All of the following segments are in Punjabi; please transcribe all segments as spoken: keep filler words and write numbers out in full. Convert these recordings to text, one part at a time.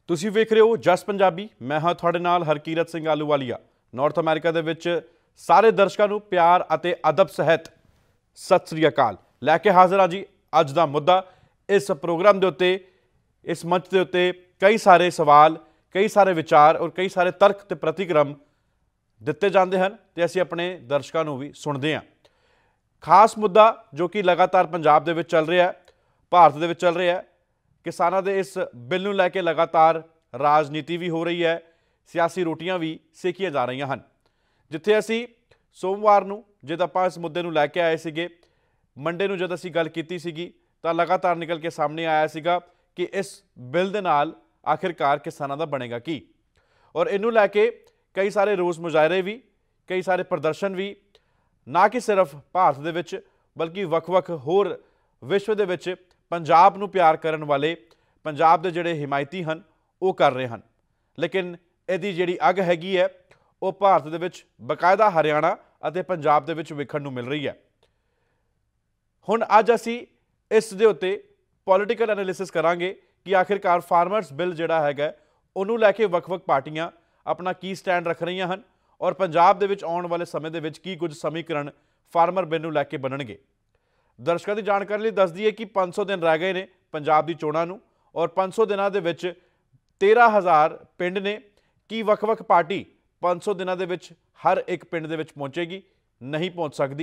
ਤੁਸੀਂ ਵੇਖ ਰਹੇ ਹੋ ਜਸ ਪੰਜਾਬੀ। मैं हाँ ਤੁਹਾਡੇ ਨਾਲ ਹਰਕੀਰਤ ਸਿੰਘ ਆਲੂਵਾਲੀਆ। ਨਾਰਥ ਅਮਰੀਕਾ ਦੇ ਵਿੱਚ ਸਾਰੇ ਦਰਸ਼ਕਾਂ ਨੂੰ ਪਿਆਰ ਅਤੇ ਅਦਬ ਸਹਿਤ ਸਤਿ ਸ੍ਰੀ ਅਕਾਲ। ਲੈ ਕੇ ਹਾਜ਼ਰ ਹਾਂ ਜੀ ਅੱਜ ਦਾ ਮੁੱਦਾ। ਇਸ ਪ੍ਰੋਗਰਾਮ ਦੇ ਉੱਤੇ ਇਸ ਮੰਚ ਦੇ ਉੱਤੇ ਕਈ ਸਾਰੇ ਸਵਾਲ, ਕਈ ਸਾਰੇ ਵਿਚਾਰ और कई सारे तर्क ਤੇ ਪ੍ਰਤੀਕਰਮ ਦਿੱਤੇ ਜਾਂਦੇ ਹਨ ਤੇ ਅਸੀਂ ਆਪਣੇ ਦਰਸ਼ਕਾਂ ਨੂੰ ਵੀ ਸੁਣਦੇ ਹਾਂ। ਖਾਸ ਮੁੱਦਾ ਜੋ ਕਿ ਲਗਾਤਾਰ ਪੰਜਾਬ ਦੇ ਵਿੱਚ ਚੱਲ ਰਿਹਾ ਹੈ, ਭਾਰਤ ਦੇ ਵਿੱਚ ਚੱਲ ਰਿਹਾ ਹੈ। किसानों के इस बिल नूं लैके लगातार राजनीति भी हो रही है, सियासी रोटियां भी सेकियां जा रही हैं। जिथे असी सोमवार नूं जद आपां इस मुद्दे नूं लैके आए सीगे, मंडे नूं जद असी गल कीती सीगी तां लगातार निकल के सामने आया सीगा कि इस बिल दे नाल आखिरकार किसानों दा बनेगा की। और इनू लैके कई सारे रोज़ मुजाहरे भी, कई सारे प्रदर्शन भी, ना कि सिर्फ भारत दे विच बल्कि वख-वख होर विश्व दे विच पंजाब नूं प्यार करन वाले पंजाब दे जिहड़े हिमायती हन वो कर रहे हैं। लेकिन इहदी जिहड़ी अग हैगी है वो भारत दे विच बकायदा हरियाणा अते पंजाब दे विच वेखण नूं मिल रही है। हुण अज असी इस दे उत्ते पॉलिटिकल एनालिसिस करांगे कि आखिरकार फार्मर्स बिल जिहड़ा हैगा उहनूं लैके वख-वख पार्टियां अपना की स्टैंड रख रही हैं और पंजाब दे विच आउण वाले समय दे विच की कुछ समीकरण फार्मर बिल नूं लैके बनणगे। दर्शकों की जानकारी लिए दस दईए कि पाँच सौ दिन रह गए ने पंजाब की चोणां नूं और पाँच सौ दिनों के विच तेरह हज़ार पिंड ने। कि वख-वख पार्टी पाँच सौ दिनों के विच हर एक पिंड दे विच पहुँचेगी? नहीं पहुँच सकती,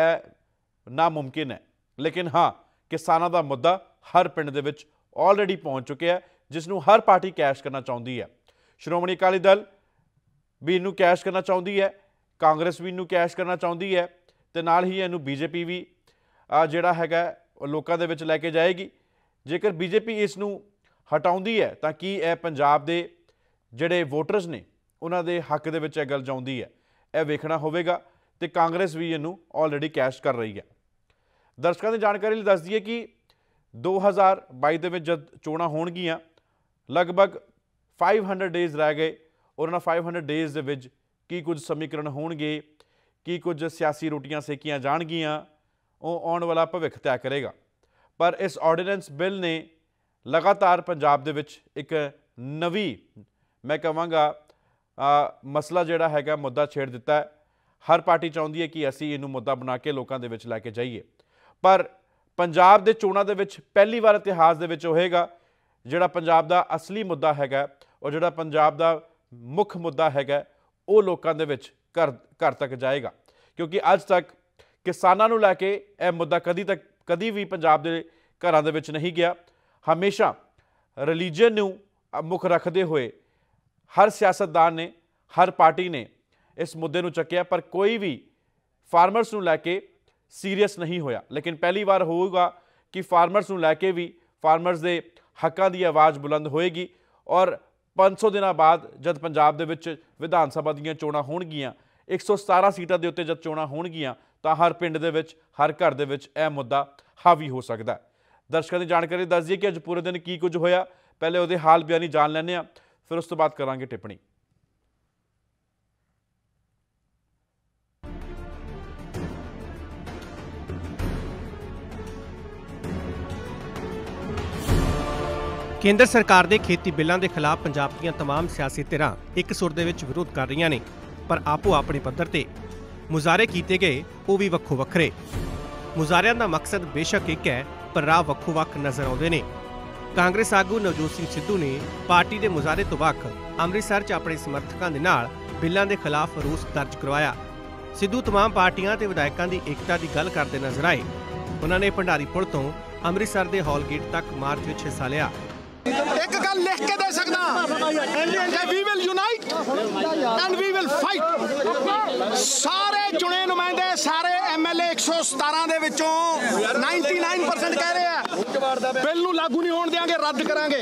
यह नामुमकिन है। लेकिन हाँ, किसानों का मुद्दा हर पिंड दे विच ऑलरेडी पहुँच चुके हैं, जिसनूं हर पार्टी कैश करना चाहती है। श्रोमणी अकाली दल भी इनू कैश करना चाहती है, कांग्रेस भी इनू कैश करना चाहती है, तो नाल ही इनू बीजेपी भी ਜਿਹੜਾ ਹੈਗਾ ਲੋਕਾਂ ਦੇ ਵਿੱਚ ਲੈ ਕੇ ਜਾਏਗੀ। ਜੇਕਰ ਬੀਜੇਪੀ ਇਸ ਨੂੰ ਹਟਾਉਂਦੀ ਹੈ ਤਾਂ ਕੀ ਇਹ ਪੰਜਾਬ ਦੇ ਜਿਹੜੇ ਵੋਟਰਸ ਨੇ ਉਹਨਾਂ ਦੇ ਹੱਕ ਦੇ ਵਿੱਚ ਇਹ ਗੱਲ ਜਾਉਂਦੀ ਹੈ? ਇਹ ਵੇਖਣਾ ਹੋਵੇਗਾ। ਤੇ ਕਾਂਗਰਸ ਵੀ ਇਹਨੂੰ ਆਲਰੇਡੀ ਕੈਸ਼ ਕਰ ਰਹੀ ਹੈ। ਦਰਸ਼ਕਾਂ ਦੀ ਜਾਣਕਾਰੀ ਲਈ ਦੱਸ ਦਈਏ ਕਿ ਦੋ ਹਜ਼ਾਰ ਬਾਈ ਦੇ ਵਿੱਚ ਜਦ ਚੋਣਾਂ ਹੋਣਗੀਆਂ ਲਗਭਗ ਪੰਜ ਸੌ ਡੇਜ਼ ਰਹਿ ਗਏ। ਉਹਨਾਂ ਪੰਜ ਸੌ ਡੇਜ਼ ਦੇ ਵਿੱਚ ਕੀ ਕੁਝ ਸਮੀਕਰਨ ਹੋਣਗੇ, ਕੀ ਕੁਝ ਸਿਆਸੀ ਰੋਟੀਆਂ ਸੇਕੀਆਂ ਜਾਣਗੀਆਂ, ਉਹ ਆਉਣ ਵਾਲਾ ਭਵਿੱਖ ਤੈਅ ਕਰੇਗਾ। ਪਰ ਇਸ ਆਰਡੀਨੈਂਸ ਬਿੱਲ ਨੇ ਲਗਾਤਾਰ ਪੰਜਾਬ ਦੇ ਵਿੱਚ ਇੱਕ ਨਵੀਂ ਮੈਂ ਕਹਾਂਗਾ ਮਸਲਾ ਜਿਹੜਾ ਹੈਗਾ ਮੁੱਦਾ ਛੇੜ ਦਿੱਤਾ ਹੈ। ਹਰ ਪਾਰਟੀ ਚਾਹੁੰਦੀ ਹੈ ਕਿ ਅਸੀਂ ਇਹਨੂੰ ਮੁੱਦਾ ਬਣਾ ਕੇ ਲੋਕਾਂ ਦੇ ਵਿੱਚ ਲੈ ਕੇ ਜਾਈਏ। ਪਰ ਪੰਜਾਬ ਦੇ ਚੋਣਾਂ ਦੇ ਵਿੱਚ ਪਹਿਲੀ ਵਾਰ ਇਤਿਹਾਸ ਦੇ ਵਿੱਚ ਹੋਏਗਾ ਜਿਹੜਾ ਪੰਜਾਬ ਦਾ ਅਸਲੀ ਮੁੱਦਾ ਹੈਗਾ ਔਰ ਜਿਹੜਾ ਪੰਜਾਬ ਦਾ ਮੁੱਖ ਮੁੱਦਾ ਹੈਗਾ ਉਹ ਲੋਕਾਂ ਦੇ ਵਿੱਚ ਘਰ ਘਰ ਤੱਕ ਜਾਏਗਾ। ਕਿਉਂਕਿ ਅੱਜ ਤੱਕ किसानों नूं लैके यह मुद्दा कदी तक कदी भी पंजाब के घरां दे विच नहीं गया। हमेशा रिलीजन नूं मुख रखते हुए हर सियासतदान ने, हर पार्टी ने इस मुद्दे नूं चुक्या, पर कोई भी फार्मर्स नूं लैके सीरीयस नहीं होया। लेकिन पहली बार होगा कि फार्मर्स नूं लैके भी फार्मर्स के हकों की आवाज़ बुलंद होएगी। और पाँच सौ दिनों बाद जब पंजाब दे विच विधान सभा दीयां चोणां होणगीਆਂ, एक सौ सतारह सीटां दे उत्ते जब चोणां होणगीਆਂ ਤਾਂ हर पिंड दे विच, हर घर दे विच यह मुद्दा हावी हो सकता है। दर्शकों की जानकारी दस दईए कि अज पूरे दिन की कुछ होया, पहले उहदे हाल बयानी जान लैंदे आ, फिर उस तो बाद करांगे टिप्पणी। केंद्र सरकार के खेती बिलों के खिलाफ पंजाब ਦੀਆਂ तमाम सियासी धिरां एक सुर ਦੇ ਵਿੱਚ विरोध कर रही ने, पर आपो अपने पद्धर ते मुजाहरे किए गए वो भी वक्खो वक्खरे। मुजाहरिਆਂ ਦਾ मकसद बेशक एक है, पर राह वक्खो वक्ख नज़र आउंदे ने। कांग्रेस आगू नवजोत सिंह सिद्धू ने पार्टी के मुजाहरे तो वक् अमृतसर च अपने समर्थकों के नाल बिलों के खिलाफ रोस दर्ज करवाया। सिद्धू तमाम पार्टियां ते विधायकों की एकता की गल करते नजर आए। उन्होंने भंडारी पुल तो अमृतसर के हॉल गेट तक मार्च में हिस्सा लिया। एक गल लिख के दे सकदा, we will unite and we will fight. सारे चुने नुमाइंदे, सारे एम एल ए एक सौ सतारह दे विचों निन्यानवे परसेंट कह रहे हैं बिल नूं लागू नहीं होण देंगे, रद्द करांगे।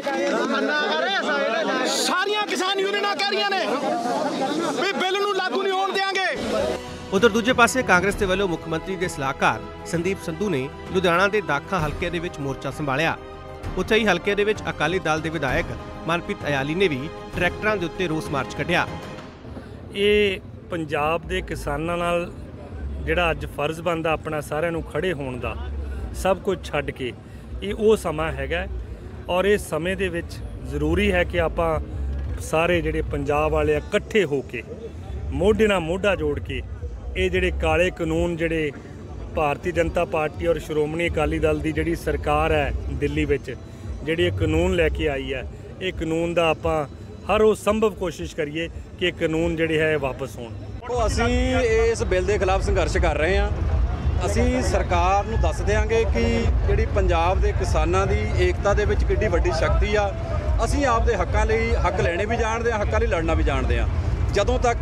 सारियां किसान यूनियनां कह रही ने भी बिल नूं लागू नहीं होण देंगे। उधर दूजे पासे कांग्रेस के वल्लों मुख्यमंत्री के सलाहकार संदीप संधू ने लुधियाना के दाखा हल्के दे विच मोर्चा संभालिया। उत्थे ही हल्के दे विच अकाली दल के विधायक मनप्रीत अयाली ने भी ट्रैक्टरां दे उत्ते रोस मार्च कढिया। ये पंजाब के किसानां नाल जिहड़ा अज फर्ज बनदा अपना सारिਆਂ ਨੂੰ खड़े होण दा, सब कुछ छड्ड के ये वो समा हैगा और इस समय दे विच ਜ਼ਰੂਰੀ ਹੈ ਕਿ ਆਪਾਂ ਸਾਰੇ ਜਿਹੜੇ ਪੰਜਾਬ ਵਾਲੇ ਆ ਇਕੱਠੇ ਹੋ ਕੇ ਮੋਢੇ ਨਾਲ ਮੋਢਾ ਜੋੜ ਕੇ ਇਹ ਜਿਹੜੇ ਕਾਲੇ ਕਾਨੂੰਨ ਜਿਹੜੇ ਭਾਰਤੀ ਜਨਤਾ ਪਾਰਟੀ ਔਰ ਸ਼੍ਰੋਮਣੀ ਅਕਾਲੀ ਦਲ ਦੀ ਜਿਹੜੀ ਸਰਕਾਰ ਹੈ ਦਿੱਲੀ ਵਿੱਚ ਜਿਹੜੀ ਇਹ ਕਾਨੂੰਨ ਲੈ ਕੇ ਆਈ ਹੈ, ਇਹ ਕਾਨੂੰਨ ਦਾ ਆਪਾਂ ਹਰ ਉਹ ਸੰਭਵ ਕੋਸ਼ਿਸ਼ ਕਰੀਏ ਕਿ ਇਹ ਕਾਨੂੰਨ ਜਿਹੜੇ ਹੈ ਵਾਪਸ ਹੋਣ। ਉਹ ਅਸੀਂ ਇਸ ਬਿੱਲ ਦੇ ਖਿਲਾਫ ਸੰਘਰਸ਼ ਕਰ ਰਹੇ ਹਾਂ। ਅਸੀਂ ਸਰਕਾਰ ਨੂੰ ਦੱਸ ਦਿਆਂਗੇ ਕਿ ਜਿਹੜੀ ਪੰਜਾਬ ਦੇ ਕਿਸਾਨਾਂ ਦੀ ਏਕਤਾ ਦੇ ਵਿੱਚ ਕਿੰਨੀ ਵੱਡੀ ਸ਼ਕਤੀ ਆ। ਅਸੀਂ ਆਪਦੇ ਹੱਕਾਂ ਲਈ ਹੱਕ ਲੈਣੇ ਵੀ ਜਾਣਦੇ ਹਾਂ, ਹੱਕਾਂ ਲਈ ਲੜਨਾ ਵੀ ਜਾਣਦੇ ਹਾਂ। ਜਦੋਂ ਤੱਕ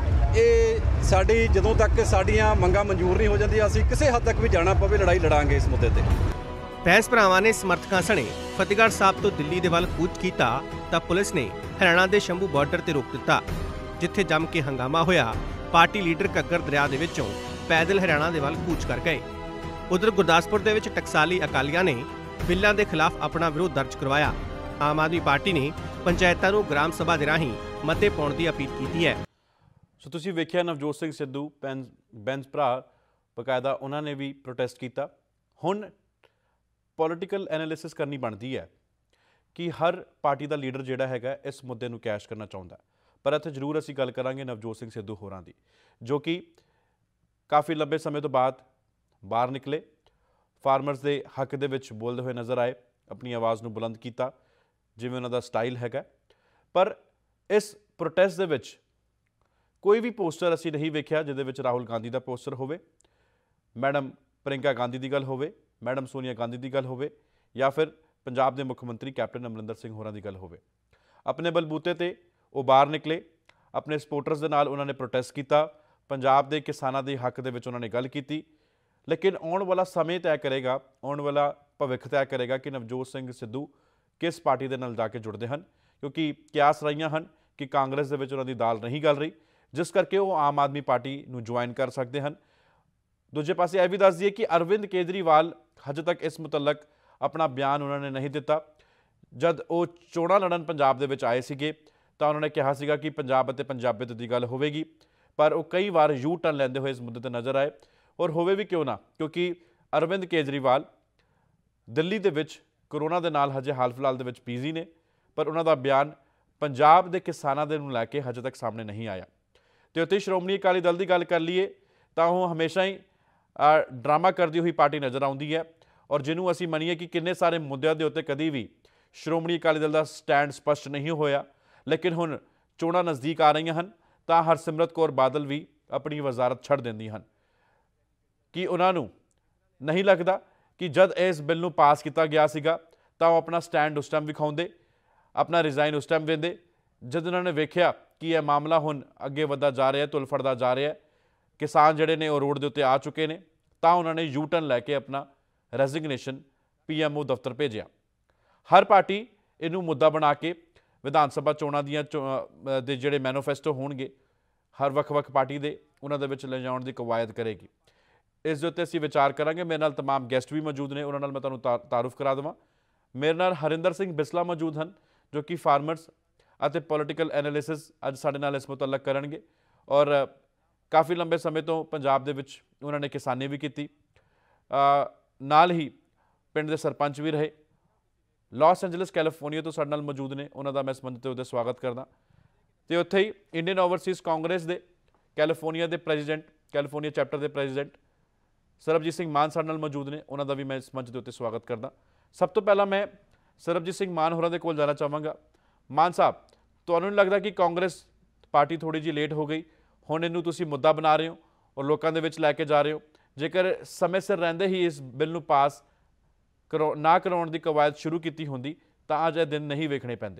ਇਹ ਸਾਡੀ ਜਦੋਂ ਤੱਕ ਸਾਡੀਆਂ ਮੰਗਾਂ ਮਨਜ਼ੂਰ ਨਹੀਂ ਹੋ ਜਾਂਦੀਆਂ, ਅਸੀਂ ਕਿਸੇ ਹੱਦ ਤੱਕ ਵੀ ਜਾਣਾ ਪਵੇ ਲੜਾਈ ਲੜਾਂਗੇ ਇਸ ਮੁੱਦੇ ਤੇ। ਭੈਂਸ ਭਰਾਵਾਂ ਨੇ ਸਮਰਥਕਾਂ ਸਣੇ ਫਤਿਹਗੜ੍ਹ ਸਾਹਿਬ ਤੋਂ ਦਿੱਲੀ ਦੇ ਵੱਲ ਕੂਚ ਕੀਤਾ ਤਾਂ ਪੁਲਿਸ ਨੇ ਹਰਿਆਣਾ ਦੇ ਸ਼ੰਭੂ ਬਾਰਡਰ ਤੇ ਰੋਕ ਦਿੱਤਾ, ਜਿੱਥੇ ਜੰਮ ਕੇ ਹੰਗਾਮਾ ਹੋਇਆ। ਪਾਰਟੀ ਲੀਡਰ ਘੱਗਰ ਦਰਿਆ ਦੇ ਵਿੱਚੋਂ ਪੈਦਲ ਹਰਿਆਣਾ ਦੇ ਵੱਲ ਕੂਚ ਕਰ ਗਏ। ਉਧਰ ਗੁਰਦਾਸਪੁਰ ਦੇ ਵਿੱਚ ਟਕਸਾਲੀ ਅਕਾਲੀਆਂ ਨੇ ਬਿੱਲਾਂ ਦੇ ਖਿਲਾਫ ਆਪਣਾ ਵਿਰੋਧ ਦਰਜ ਕਰਵਾਇਆ। ਆਮ ਆਦਮੀ ਪਾਰਟੀ ਨੇ ਪੰਚਾਇਤਾਂ ਨੂੰ ਗ੍ਰਾਮ ਸਭਾ ਦੇ ਰਾਹੀਂ ਮਤੇ ਪਾਉਣ ਦੀ ਅਪੀਲ ਕੀਤੀ ਹੈ। ਸੋ ਤੁਸੀਂ ਵੇਖਿਆ ਨਵਜੋਤ ਸਿੰਘ ਸਿੱਧੂ ਬੈਂਸ ਬੈਂਸ ਭਰਾ ਬਕਾਇਦਾ ਉਹਨਾਂ ਨੇ ਵੀ ਪ੍ਰੋਟੈਸਟ ਕੀਤਾ। ਹੁਣ ਪੋਲੀਟੀਕਲ ਐਨਾਲਿਸਿਸ ਕਰਨੀ ਬਣਦੀ ਹੈ ਕਿ ਹਰ ਪਾਰਟੀ ਦਾ ਲੀਡਰ ਜਿਹੜਾ ਹੈਗਾ ਇਸ ਮੁੱਦੇ ਨੂੰ ਕੈਸ਼ ਕਰਨਾ ਚਾਹੁੰਦਾ, ਪਰ ਇੱਥੇ ਜ਼ਰੂਰ ਅਸੀਂ ਗੱਲ ਕਰਾਂਗੇ ਨਵਜੋਤ ਸਿੰਘ ਸਿੱਧੂ ਹੋਰਾਂ ਦੀ, ਜੋ ਕਿ ਕਾਫੀ ਲੰਬੇ ਸਮੇਂ ਤੋਂ ਬਾਅਦ ਬਾਹਰ ਨਿਕਲੇ, ਫਾਰਮਰਸ ਦੇ ਹੱਕ ਦੇ ਵਿੱਚ ਬੋਲਦੇ ਹੋਏ ਨਜ਼ਰ ਆਏ, ਆਪਣੀ ਆਵਾਜ਼ ਨੂੰ ਬੁਲੰਦ ਕੀਤਾ ਜਿਵੇਂ ਉਹਨਾਂ ਦਾ ਸਟਾਈਲ ਹੈਗਾ। ਪਰ ਇਸ ਪ੍ਰੋਟੈਸਟ ਦੇ ਵਿੱਚ ਕੋਈ ਵੀ ਪੋਸਟਰ ਅਸੀਂ ਨਹੀਂ ਵੇਖਿਆ ਜਿਹਦੇ ਵਿੱਚ ਰਾਹੁਲ ਗਾਂਧੀ ਦਾ ਪੋਸਟਰ ਹੋਵੇ, ਮੈਡਮ ਪ੍ਰਿੰਕਾ ਗਾਂਧੀ ਦੀ ਗੱਲ ਹੋਵੇ, ਮੈਡਮ ਸੋਨੀਆ ਗਾਂਧੀ ਦੀ ਗੱਲ ਹੋਵੇ, ਜਾਂ ਫਿਰ ਪੰਜਾਬ ਦੇ ਮੁੱਖ ਮੰਤਰੀ ਕੈਪਟਨ ਅਮਰਿੰਦਰ ਸਿੰਘ ਹੋਰਾਂ ਦੀ ਗੱਲ ਹੋਵੇ। ਆਪਣੇ ਬਲਬੂਤੇ ਤੇ ਉਹ ਬਾਹਰ ਨਿਕਲੇ, ਆਪਣੇ ਸਪੋਰਟਰਸ ਦੇ ਨਾਲ ਉਹਨਾਂ ਨੇ ਪ੍ਰੋਟੈਸਟ ਕੀਤਾ, ਪੰਜਾਬ ਦੇ ਕਿਸਾਨਾਂ ਦੇ ਹੱਕ ਦੇ ਵਿੱਚ ਉਹਨਾਂ ਨੇ ਗੱਲ ਕੀਤੀ। ਲੇਕਿਨ ਆਉਣ ਵਾਲਾ ਸਮੇਂ ਤੈਅ ਕਰੇਗਾ, ਆਉਣ ਵਾਲਾ ਭਵਿੱਖ ਤੈਅ ਕਰੇਗਾ ਕਿ ਨਵਜੋਤ ਸਿੰਘ ਸਿੱਧੂ ਕਿਸ ਪਾਰਟੀ ਦੇ ਨਾਲ ਜਾ ਕੇ ਜੁੜਦੇ ਹਨ, ਕਿਉਂਕਿ ਕਿਆਸ ਰਹੀਆਂ ਹਨ ਕਿ ਕਾਂਗਰਸ ਦੇ ਵਿੱਚ ਉਹਨਾਂ ਦੀ ਦਾਲ ਨਹੀਂ ਗਲ ਰਹੀ, ਜਿਸ ਕਰਕੇ ਉਹ ਆਮ ਆਦਮੀ ਪਾਰਟੀ ਨੂੰ ਜੁਆਇਨ ਕਰ ਸਕਦੇ ਹਨ। ਦੂਜੇ ਪਾਸੇ ਇਹ ਵੀ ਦੱਸ ਦਈਏ ਕਿ ਅਰਵਿੰਦ ਕੇਜਰੀਵਾਲ ਹਜੇ ਤੱਕ ਇਸ ਮੁਤਲਕ ਆਪਣਾ ਬਿਆਨ ਉਹਨਾਂ ਨੇ ਨਹੀਂ ਦਿੱਤਾ। ਜਦ ਉਹ ਚੋਣਾਂ ਲੜਨ ਪੰਜਾਬ ਦੇ ਵਿੱਚ ਆਏ ਸੀਗੇ ਤਾਂ ਉਹਨਾਂ ਨੇ ਕਿਹਾ ਸੀਗਾ ਕਿ ਪੰਜਾਬ ਅਤੇ ਪੰਜਾਬੀਅਤ ਦੀ ਗੱਲ ਹੋਵੇਗੀ, ਪਰ ਉਹ ਕਈ ਵਾਰ ਯੂ ਟਰਨ ਲੈਂਦੇ ਹੋਏ ਇਸ ਮੁੱਦੇ ਤੇ ਨਜ਼ਰ ਆਏ। ਔਰ ਹੋਵੇ ਵੀ ਕਿਉਂ ਨਾ, ਕਿਉਂਕਿ ਅਰਵਿੰਦ ਕੇਜਰੀਵਾਲ ਦਿੱਲੀ ਦੇ ਵਿੱਚ ਕਰੋਨਾ ਦੇ ਨਾਲ ਹਜੇ ਹਾਲ ਫਿਲਹਾਲ ਦੇ ਵਿੱਚ ਬਿਜ਼ੀ ਨੇ, ਪਰ ਉਹਨਾਂ ਦਾ ਬਿਆਨ ਪੰਜਾਬ ਦੇ ਕਿਸਾਨਾਂ ਦੇ ਨੂੰ ਲੈ ਕੇ ਹਜੇ ਤੱਕ ਸਾਹਮਣੇ ਨਹੀਂ ਆਇਆ। ਤੇ ਉੱਥੇ ਸ਼੍ਰੋਮਣੀ ਅਕਾਲੀ ਦਲ ਦੀ ਗੱਲ ਕਰ ਲਈਏ ਤਾਂ ਉਹ ਹਮੇਸ਼ਾ ਹੀ ਡਰਾਮਾ ਕਰਦੀ ਹੋਈ ਪਾਰਟੀ ਨਜ਼ਰ ਆਉਂਦੀ ਹੈ, ਔਰ ਜਿਹਨੂੰ ਅਸੀਂ ਮੰਨੀਏ ਕਿ ਕਿੰਨੇ ਸਾਰੇ ਮੁੱਦਿਆਂ ਦੇ ਉੱਤੇ ਕਦੀ ਵੀ ਸ਼੍ਰੋਮਣੀ ਅਕਾਲੀ ਦਲ ਦਾ ਸਟੈਂਡ ਸਪਸ਼ਟ ਨਹੀਂ ਹੋਇਆ। ਲੇਕਿਨ ਹੁਣ ਚੋਣਾਂ ਨਜ਼ਦੀਕ ਆ ਰਹੀਆਂ ਹਨ ਤਾਂ ਹਰਸਿਮਰਤ ਕੌਰ ਬਾਦਲ ਵੀ ਆਪਣੀ ਵਜ਼ਾਰਤ ਛੱਡ ਦਿੰਦੀ ਹਨ ਕਿ ਉਹਨਾਂ ਨੂੰ ਨਹੀਂ ਲੱਗਦਾ ਕਿ ਜਦ ਇਸ ਬਿੱਲ ਨੂੰ ਪਾਸ ਕੀਤਾ ਗਿਆ ਸੀਗਾ ਤਾਂ ਉਹ ਆਪਣਾ ਸਟੈਂਡ ਉਸ ਟਾਈਮ ਵਿਖਾਉਂਦੇ, ਆਪਣਾ ਰਿਜ਼ਾਈਨ ਉਸ ਟਾਈਮ ਦਿੰਦੇ। ਜਦ ਉਹਨਾਂ ਨੇ ਵੇਖਿਆ ਕਿ ਇਹ ਮਾਮਲਾ ਹੁਣ ਅੱਗੇ ਵੱਧਦਾ ਜਾ ਰਿਹਾ, ਤੁਲ ਫੜਦਾ ਜਾ ਰਿਹਾ, ਕਿਸਾਨ ਜਿਹੜੇ ਨੇ ਉਹ ਰੋਡ ਦੇ ਉੱਤੇ ਆ ਚੁੱਕੇ ਨੇ, ਤਾਂ ਉਹਨਾਂ ਨੇ ਯੂ ਟਰਨ ਲੈ ਕੇ ਆਪਣਾ ਰੈਜ਼ਿਗਨੇਸ਼ਨ ਪੀ ਐਮ ਓ ਦਫ਼ਤਰ ਭੇਜਿਆ। ਹਰ ਪਾਰਟੀ ਇਹਨੂੰ ਮੁੱਦਾ ਬਣਾ ਕੇ ਵਿਧਾਨ ਸਭਾ ਚੋਣਾਂ ਦੀਆਂ ਦੇ ਜਿਹੜੇ ਮੈਨੀਫੈਸਟੋ ਹੋਣਗੇ ਹਰ ਵੱਖ-ਵੱਖ ਪਾਰਟੀ ਦੇ, ਉਹਨਾਂ ਦੇ ਵਿੱਚ ਲਿਜਾਉਣ ਦੀ ਕਵਾਇਦ ਕਰੇਗੀ। ਇਸ ਦੇ ਉੱਤੇ ਅਸੀਂ ਵਿਚਾਰ ਕਰਾਂਗੇ। ਮੇਰੇ ਨਾਲ ਤਮਾਮ ਗੈਸਟ ਵੀ ਮੌਜੂਦ ਨੇ, ਉਹਨਾਂ ਨਾਲ ਮੈਂ ਤੁਹਾਨੂੰ ਤਾਰੁਫ ਕਰਾ ਦੇਵਾਂ। ਮੇਰੇ ਨਾਲ ਹਰਿੰਦਰ ਸਿੰਘ ਬਿਸਲਾ ਮੌਜੂਦ ਹਨ, ਜੋ ਕਿ ਫਾਰਮਰਸ ਅਤੇ ਪੋਲੀਟੀਕਲ ਐਨਾਲਿਸਿਸ ਅੱਜ ਸਾਡੇ ਨਾਲ ਇਸ ਮੁਤਲਕ ਕਰਨਗੇ, ਔਰ ਕਾਫੀ ਲੰਬੇ ਸਮੇਂ ਤੋਂ ਪੰਜਾਬ ਦੇ ਵਿੱਚ ਉਹਨਾਂ ਨੇ ਕਿਸਾਨੀ ਵੀ ਕੀਤੀ, ਨਾਲ ਹੀ ਪਿੰਡ ਦੇ ਸਰਪੰਚ ਵੀ ਰਹੇ। ਲਾਸ ਐਂਜਲਸ ਕੈਲੀਫੋਰਨੀਆ ਤੋਂ ਸਾਡੇ ਨਾਲ ਮੌਜੂਦ ਨੇ, ਉਹਨਾਂ ਦਾ ਮੈਂ ਇਸ ਮੰਚ ਤੇ ਉਹਦਾ ਸਵਾਗਤ ਕਰਦਾ। ਤੇ ਉੱਥੇ ਹੀ ਇੰਡੀਅਨ ਓਵਰਸੀਜ਼ ਕਾਂਗਰਸ ਦੇ ਕੈਲੀਫੋਰਨੀਆ ਦੇ ਪ੍ਰੈਜ਼ੀਡੈਂਟ, ਕੈਲੀਫੋਰਨੀਆ ਚੈਪਟਰ ਦੇ ਪ੍ਰੈਜ਼ੀਡੈਂਟ ਸਰਬਜੀਤ ਸਿੰਘ ਮਾਨ ਸਾਡੇ ਨਾਲ ਮੌਜੂਦ ਨੇ, ਉਹਨਾਂ ਦਾ ਵੀ ਮੈਂ ਇਸ ਮੰਚ ਦੇ ਉੱਤੇ ਸਵਾਗਤ ਕਰਦਾ। ਸਭ ਤੋਂ ਪਹਿਲਾਂ ਮੈਂ ਸਰਬਜੀਤ ਸਿੰਘ ਮਾਨ ਹੋਰਾਂ ਦੇ ਕੋਲ ਜਾਣਾ ਚਾਹਾਂਗਾ। ਮਾਨ ਸਾਹਿਬ, ਤੁਹਾਨੂੰ ਨਹੀਂ ਲੱਗਦਾ ਕਿ ਕਾਂਗਰਸ ਪਾਰਟੀ ਥੋੜੀ ਜਿਹੀ ਲੇਟ ਹੋ ਗਈ? ਹੁਣ ਇਹਨੂੰ ਤੁਸੀਂ ਮੁੱਦਾ ਬਣਾ ਰਹੇ ਹੋ ਔਰ ਲੋਕਾਂ ਦੇ ਵਿੱਚ ਲੈ ਕੇ ਜਾ ਰਹੇ ਹੋ। ਜੇਕਰ ਸਮੇਂ ਸਿਰ ਰਹਿੰਦੇ ਹੀ ਇਸ ਬਿੱਲ ਨੂੰ ਪਾਸ ਕਰੋ ਨਾ ਕਰਾਉਣ ਦੀ ਕਵਾਇਦ ਸ਼ੁਰੂ ਕੀਤੀ ਹੁੰਦੀ ਤਾਂ ਅੱਜ ਇਹ ਦਿਨ ਨਹੀਂ ਵੇਖਣੇ ਪੈਂਦੇ।